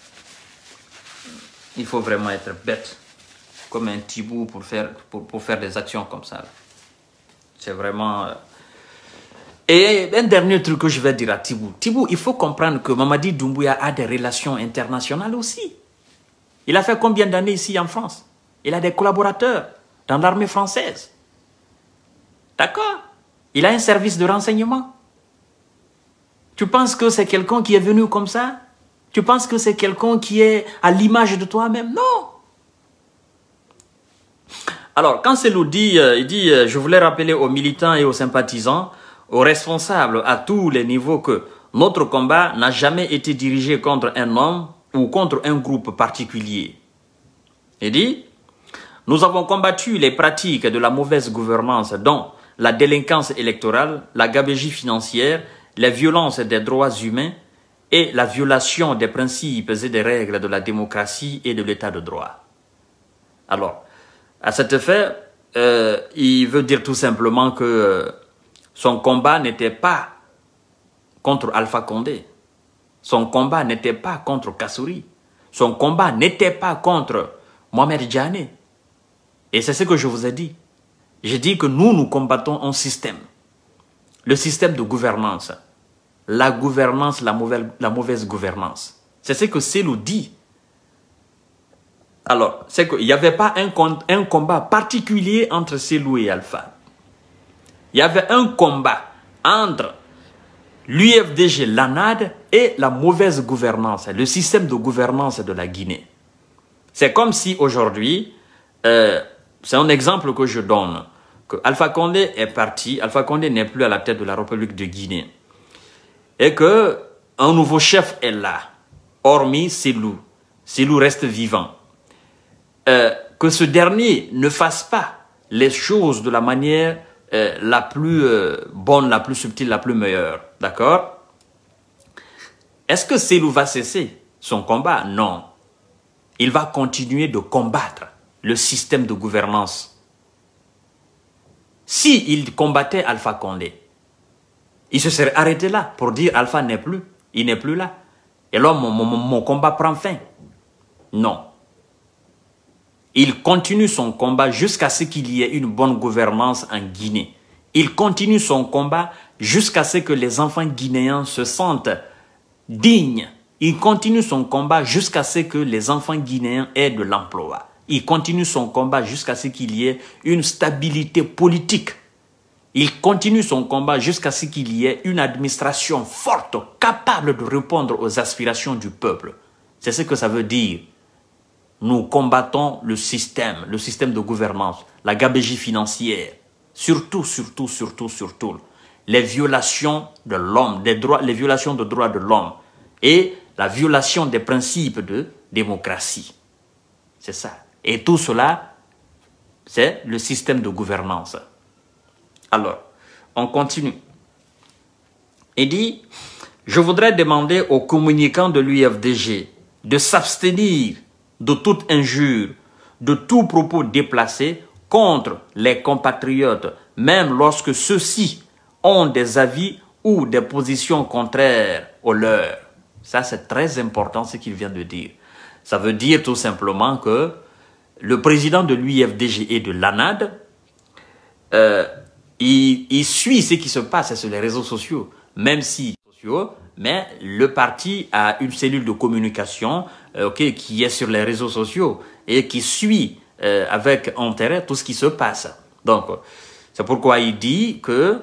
[SPEAKER 2] Il faut vraiment être bête, comme un tibou pour faire, pour, pour faire des actions comme ça. C'est vraiment... Et un dernier truc que je vais dire à Tibou. Tibou, il faut comprendre que Mamadi Doumbouya a des relations internationales aussi. Il a fait combien d'années ici en France? Il a des collaborateurs dans l'armée française. D'accord? Il a un service de renseignement. Tu penses que c'est quelqu'un qui est venu comme ça? Tu penses que c'est quelqu'un qui est à l'image de toi-même? Non! Alors, quand Cellou dit, euh, il dit, euh, je voulais rappeler aux militants et aux sympathisants, aux responsables à tous les niveaux que notre combat n'a jamais été dirigé contre un homme ou contre un groupe particulier. Il dit, nous avons combattu les pratiques de la mauvaise gouvernance dont la délinquance électorale, la gabegie financière, les violences des droits humains et la violation des principes et des règles de la démocratie et de l'état de droit. Alors, à cet effet, euh, il veut dire tout simplement que euh, son combat n'était pas contre Alpha Condé. Son combat n'était pas contre Kassouri. Son combat n'était pas contre Mohamed Djane. Et c'est ce que je vous ai dit. J'ai dit que nous, nous combattons un système. Le système de gouvernance. La gouvernance, la mauvaise, la mauvaise gouvernance. C'est ce que Cellou dit. Alors, c'est qu'il n'y avait pas un, un combat particulier entre Cellou et Alpha. Il y avait un combat entre l'U F D G, l'A N A D et la mauvaise gouvernance, le système de gouvernance de la Guinée. C'est comme si aujourd'hui, euh, c'est un exemple que je donne, que Alpha Condé est parti, Alpha Condé n'est plus à la tête de la République de Guinée, et que un nouveau chef est là, hormis Cellou. Cellou reste vivant. Euh, que ce dernier ne fasse pas les choses de la manière euh, la plus euh, bonne, la plus subtile, la plus meilleure. D'accord? Est-ce que Cellou va cesser son combat? Non. Il va continuer de combattre le système de gouvernance. S'il combattait Alpha Condé, il se serait arrêté là pour dire Alpha n'est plus, il n'est plus là. Et là, mon, mon, mon combat prend fin. Non. Il continue son combat jusqu'à ce qu'il y ait une bonne gouvernance en Guinée. Il continue son combat jusqu'à ce que les enfants guinéens se sentent dignes. Il continue son combat jusqu'à ce que les enfants guinéens aient de l'emploi. Il continue son combat jusqu'à ce qu'il y ait une stabilité politique. Il continue son combat jusqu'à ce qu'il y ait une administration forte, capable de répondre aux aspirations du peuple. C'est ce que ça veut dire. Nous combattons le système, le système de gouvernance, la gabegie financière, surtout, surtout, surtout, surtout, les violations de l'homme, des droits, les violations des droits de l'homme et la violation des principes de démocratie. C'est ça. Et tout cela, c'est le système de gouvernance. Alors, on continue. Il dit, je voudrais demander aux communicants de l'U F D G de s'abstenir de toute injure, de tout propos déplacé contre les compatriotes, même lorsque ceux-ci ont des avis ou des positions contraires aux leurs. Ça, c'est très important ce qu'il vient de dire. Ça veut dire tout simplement que le président de l'U F D G et de l'ANAD, euh, il, il suit ce qui se passe sur les réseaux sociaux, même si sociaux, mais le parti a une cellule de communication euh, okay, qui est sur les réseaux sociaux et qui suit euh, avec intérêt tout ce qui se passe. Donc, c'est pourquoi il dit que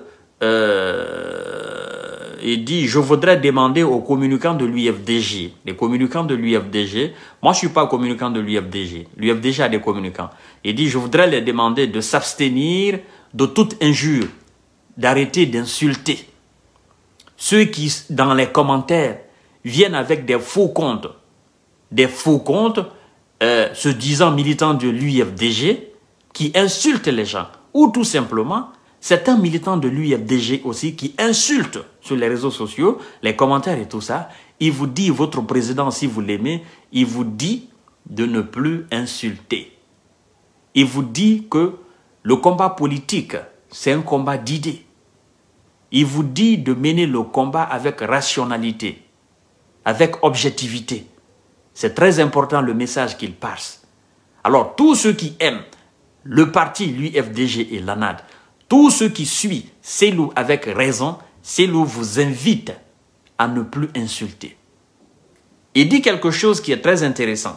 [SPEAKER 2] euh, il dit, je voudrais demander aux communicants de l'U F D G, les communicants de l'U F D G, moi je ne suis pas communicant de l'U F D G, l'U F D G a des communicants, il dit, je voudrais les demander de s'abstenir de toute injure, d'arrêter d'insulter ceux qui, dans les commentaires, viennent avec des faux comptes, des faux comptes, euh, se disant militants de l'U F D G, qui insultent les gens, ou tout simplement, c'est un militant de l'U F D G aussi qui insulte sur les réseaux sociaux, les commentaires et tout ça. Il vous dit, votre président, si vous l'aimez, il vous dit de ne plus insulter. Il vous dit que le combat politique, c'est un combat d'idées. Il vous dit de mener le combat avec rationalité, avec objectivité. C'est très important le message qu'il passe. Alors, tous ceux qui aiment le parti, l'U F D G et l'ANAD, tous ceux qui suivent Cellou avec raison, Cellou vous invite à ne plus insulter. Il dit quelque chose qui est très intéressant.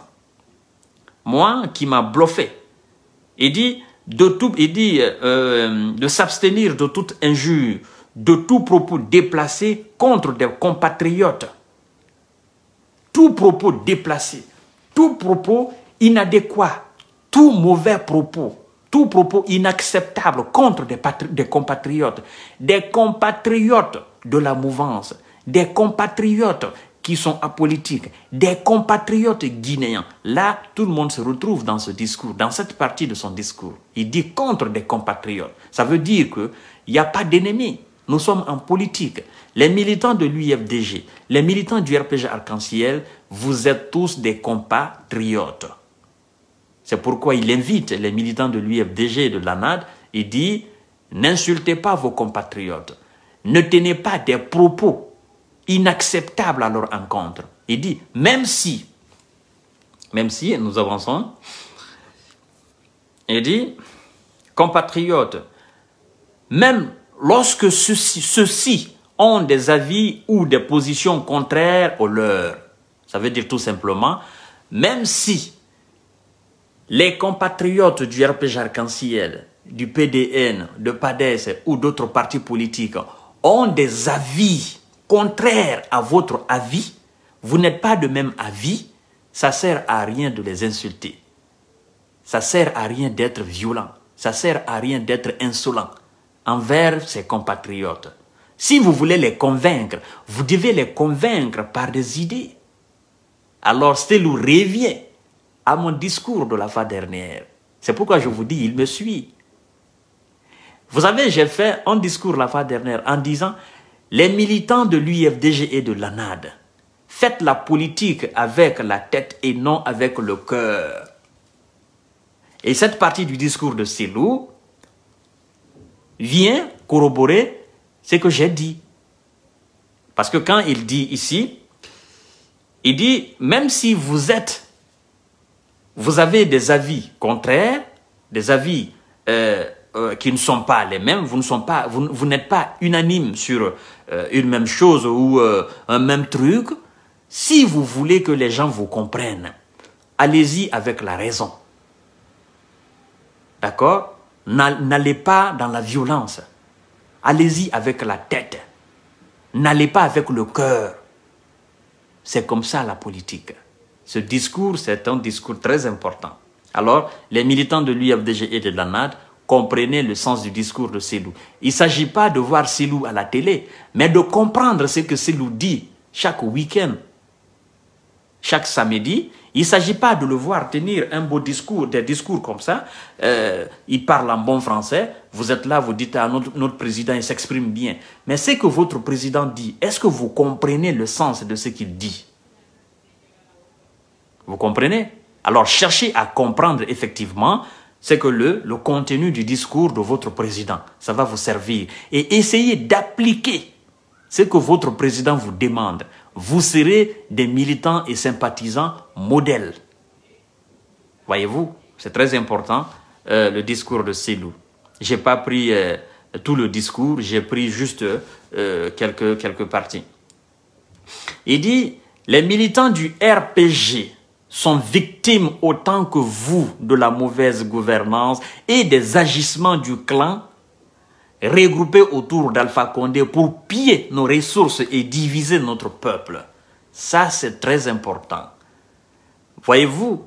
[SPEAKER 2] Moi, qui m'a bluffé. Il dit de, tout, il dit, euh, de s'abstenir de toute injure, de tout propos déplacé contre des compatriotes. Tout propos déplacé, tout propos inadéquat, tout mauvais propos, tout propos inacceptable contre des, des compatriotes, des compatriotes de la mouvance, des compatriotes qui sont apolitiques, des compatriotes guinéens. Là, tout le monde se retrouve dans ce discours, dans cette partie de son discours. Il dit contre des compatriotes. Ça veut dire qu'il n'y a pas d'ennemis. Nous sommes en politique. Les militants de l'U F D G, les militants du R P G Arc-en-Ciel, vous êtes tous des compatriotes. C'est pourquoi il invite les militants de l'U F D G et de l'ANAD, il dit, n'insultez pas vos compatriotes, ne tenez pas des propos inacceptables à leur encontre. Il dit, même si, même si, nous avançons, il dit, compatriotes, même lorsque ceux-ci ceux ont des avis ou des positions contraires aux leurs, ça veut dire tout simplement, même si les compatriotes du R P G Arc-en-Ciel, du P D N, de PADES ou d'autres partis politiques ont des avis contraires à votre avis, vous n'êtes pas de même avis, ça ne sert à rien de les insulter. Ça ne sert à rien d'être violent. Ça ne sert à rien d'être insolent envers ses compatriotes. Si vous voulez les convaincre, vous devez les convaincre par des idées. Alors, Cellou revient à mon discours de la fois dernière. C'est pourquoi je vous dis, il me suit. Vous savez, j'ai fait un discours la fois dernière en disant, les militants de l'U F D G et de l'ANAD, faites la politique avec la tête et non avec le cœur. Et cette partie du discours de Cellou vient corroborer ce que j'ai dit. Parce que quand il dit ici, il dit, même si vous êtes, vous avez des avis contraires, des avis euh, euh, qui ne sont pas les mêmes, vous ne sont pas, vous, vous n'êtes pas unanime sur euh, une même chose ou euh, un même truc, si vous voulez que les gens vous comprennent, allez-y avec la raison. D'accord? N'allez pas dans la violence. Allez-y avec la tête. N'allez pas avec le cœur. C'est comme ça la politique. Ce discours, c'est un discours très important. Alors, les militants de l'U F D G et de l'ANAD, comprenez le sens du discours de Cellou. Il ne s'agit pas de voir Cellou à la télé, mais de comprendre ce que Cellou dit chaque week-end, chaque samedi. Il ne s'agit pas de le voir tenir un beau discours, des discours comme ça. Euh, il parle en bon français. Vous êtes là, vous dites à notre, notre président, il s'exprime bien. Mais ce que votre président dit, est-ce que vous comprenez le sens de ce qu'il dit? Vous comprenez? Alors cherchez à comprendre effectivement ce que le, le contenu du discours de votre président. Ça va vous servir. Et essayez d'appliquer ce que votre président vous demande. Vous serez des militants et sympathisants modèles. Voyez-vous? C'est très important, euh, le discours de Cellou. Je n'ai pas pris euh, tout le discours, j'ai pris juste euh, quelques, quelques parties. Il dit, les militants du R P G sont victimes autant que vous de la mauvaise gouvernance et des agissements du clan regroupés autour d'Alpha Condé pour piller nos ressources et diviser notre peuple. Ça, c'est très important. Voyez-vous,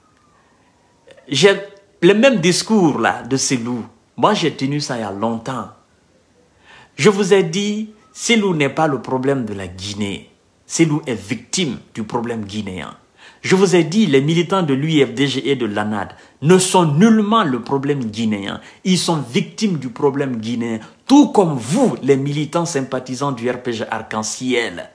[SPEAKER 2] j'ai le même discours là de Cellou. Moi, j'ai tenu ça il y a longtemps. Je vous ai dit, Cellou n'est pas le problème de la Guinée. Cellou est victime du problème guinéen. Je vous ai dit, les militants de l'U I F D G et de l'A N A D ne sont nullement le problème guinéen. Ils sont victimes du problème guinéen, tout comme vous, les militants sympathisants du R P G Arc-en-Ciel.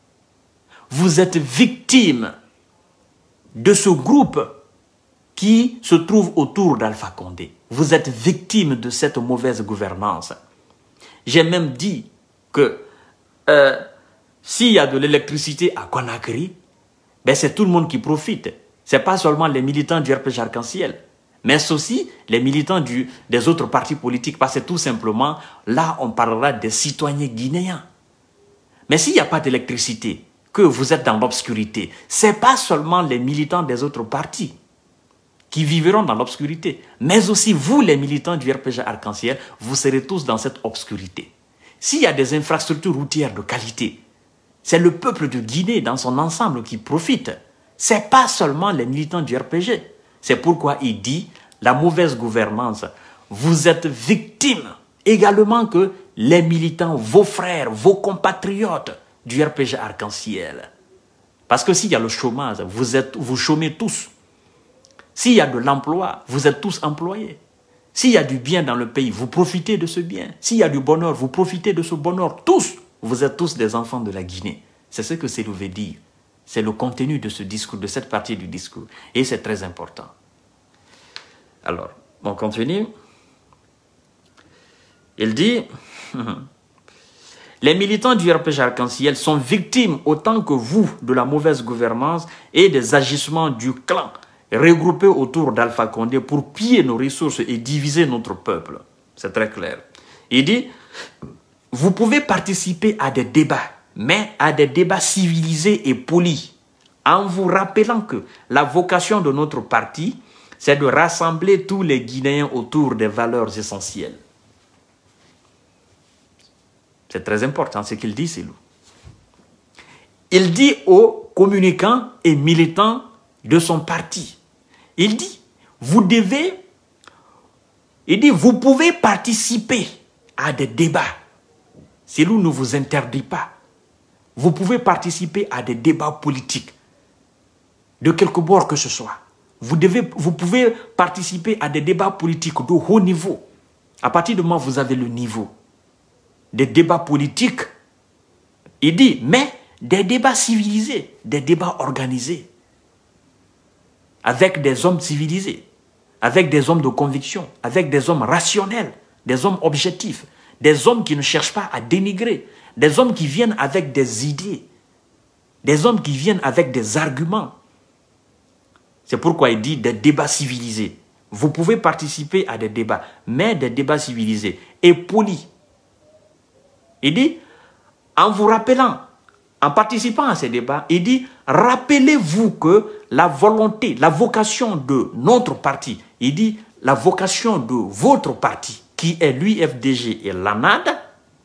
[SPEAKER 2] Vous êtes victimes de ce groupe qui se trouve autour d'Alpha Condé. Vous êtes victimes de cette mauvaise gouvernance. J'ai même dit que euh, s'il y a de l'électricité à Conakry, ben c'est tout le monde qui profite. Ce n'est pas seulement les militants du R P G Arc-en-Ciel, mais c'est aussi les militants du, des autres partis politiques, parce que tout simplement, là, on parlera des citoyens guinéens. Mais s'il n'y a pas d'électricité, que vous êtes dans l'obscurité, ce n'est pas seulement les militants des autres partis qui vivront dans l'obscurité, mais aussi vous, les militants du R P G Arc-en-Ciel, vous serez tous dans cette obscurité. S'il y a des infrastructures routières de qualité, c'est le peuple de Guinée dans son ensemble qui profite. Ce n'est pas seulement les militants du R P G. C'est pourquoi il dit, la mauvaise gouvernance, vous êtes victimes également que les militants, vos frères, vos compatriotes du R P G Arc-en-Ciel. Parce que s'il y a le chômage, vous, êtes, vous chômez tous. S'il y a de l'emploi, vous êtes tous employés. S'il y a du bien dans le pays, vous profitez de ce bien. S'il y a du bonheur, vous profitez de ce bonheur. Tous, vous êtes tous des enfants de la Guinée. C'est ce que Cellou veut dire. C'est le contenu de ce discours, de cette partie du discours. Et c'est très important. Alors, on continue. Il dit, les militants du R P G Arc-en-Ciel sont victimes autant que vous de la mauvaise gouvernance et des agissements du clan regroupés autour d'Alpha Condé pour piller nos ressources et diviser notre peuple. C'est très clair. Il dit, vous pouvez participer à des débats, mais à des débats civilisés et polis, en vous rappelant que la vocation de notre parti, c'est de rassembler tous les Guinéens autour des valeurs essentielles. C'est très important ce qu'il dit, Cellou. Il dit aux communicants et militants de son parti, il dit, vous devez, il dit, vous pouvez participer à des débats. Cellou ne vous interdit pas. Vous pouvez participer à des débats politiques, de quelque bord que ce soit. Vous, devez, vous pouvez participer à des débats politiques de haut niveau. À partir du moment où vous avez le niveau des débats politiques, il dit, mais des débats civilisés, des débats organisés, avec des hommes civilisés, avec des hommes de conviction, avec des hommes rationnels, des hommes objectifs, des hommes qui ne cherchent pas à dénigrer, des hommes qui viennent avec des idées, des hommes qui viennent avec des arguments. C'est pourquoi il dit des débats civilisés. Vous pouvez participer à des débats, mais des débats civilisés et polis. Il dit, en vous rappelant, en participant à ces débats, il dit, rappelez-vous que la volonté, la vocation de notre parti, il dit, la vocation de votre parti, qui est l'U I F D G et l'A N A D,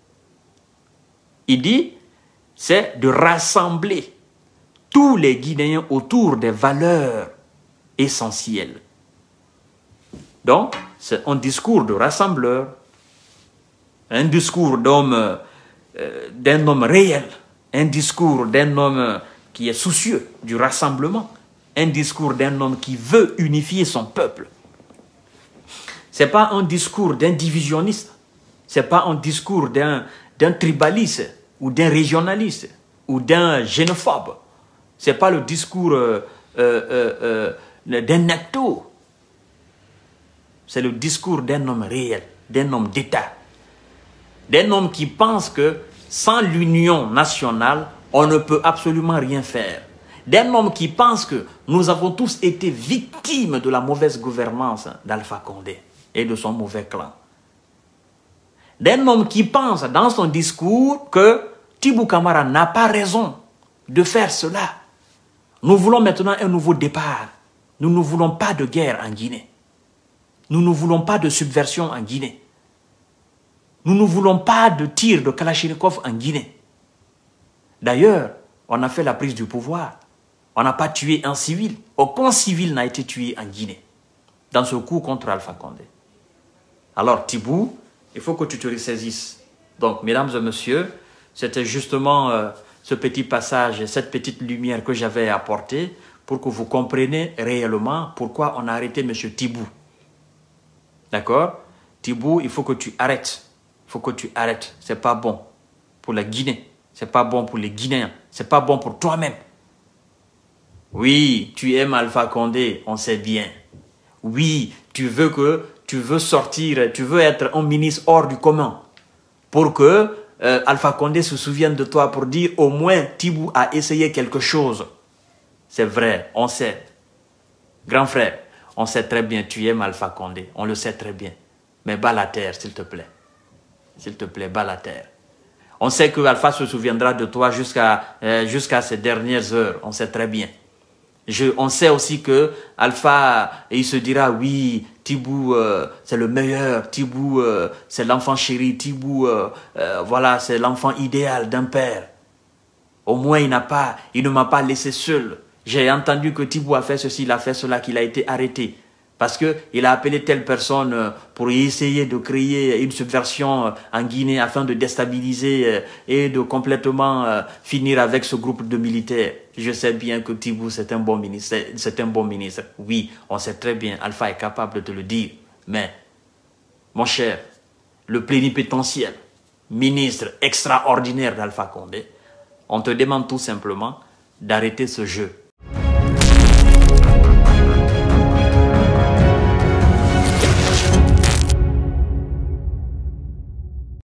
[SPEAKER 2] il dit, c'est de rassembler tous les Guinéens autour des valeurs essentielles. Donc, c'est un discours de rassembleur, un discours d'homme, euh, d'un homme réel, un discours d'un homme qui est soucieux du rassemblement, un discours d'un homme qui veut unifier son peuple. Ce n'est pas un discours d'un divisionniste, ce n'est pas un discours d'un d'un tribaliste ou d'un régionaliste ou d'un xénophobe. Ce n'est pas le discours euh, euh, euh, d'un necto. C'est le discours d'un homme réel, d'un homme d'État, d'un homme qui pense que sans l'union nationale, on ne peut absolument rien faire. d'un homme qui pense que nous avons tous été victimes de la mauvaise gouvernance d'Alpha Condé et de son mauvais clan. D'un homme qui pense dans son discours que Tibou Camara n'a pas raison de faire cela. Nous voulons maintenant un nouveau départ. Nous ne voulons pas de guerre en Guinée. Nous ne voulons pas de subversion en Guinée. Nous ne voulons pas de tir de Kalachnikov en Guinée. D'ailleurs, on a fait la prise du pouvoir. On n'a pas tué un civil. Aucun civil n'a été tué en Guinée dans ce coup contre Alpha Condé. Alors, Tibou, il faut que tu te ressaisisses. Donc, mesdames et messieurs, c'était justement euh, ce petit passage, cette petite lumière que j'avais apportée pour que vous compreniez réellement pourquoi on a arrêté M. Tibou. D'accord? Tibou, il faut que tu arrêtes. Il faut que tu arrêtes. Ce n'est pas bon pour la Guinée. Ce n'est pas bon pour les Guinéens. Ce n'est pas bon pour toi-même. Oui, tu aimes Alpha Condé, on sait bien. Oui, tu veux que tu veux sortir, tu veux être un ministre hors du commun pour que euh, Alpha Condé se souvienne de toi pour dire au moins Tibou a essayé quelque chose. C'est vrai, on sait. Grand frère, on sait très bien, tu aimes Alpha Condé, on le sait très bien. Mais bats la terre, s'il te plaît. S'il te plaît, bats la terre. On sait que Alpha se souviendra de toi jusqu'à euh, jusqu'à ces dernières heures, on sait très bien. Je, on sait aussi que Alpha, il se dira, oui, Tibou, euh, c'est le meilleur, Tibou, euh, c'est l'enfant chéri, Tibou, euh, euh, voilà, c'est l'enfant idéal d'un père. Au moins, il n'a pas, il ne m'a pas laissé seul. J'ai entendu que Tibou a fait ceci, il a fait cela, qu'il a été arrêté. Parce qu'il a appelé telle personne pour essayer de créer une subversion en Guinée afin de déstabiliser et de complètement finir avec ce groupe de militaires. Je sais bien que Tibou, c'est un bon ministre. C'est un bon ministre. Oui, on sait très bien, Alpha est capable de te le dire. Mais, mon cher, le plénipotentiaire, ministre extraordinaire d'Alpha Condé, on te demande tout simplement d'arrêter ce jeu.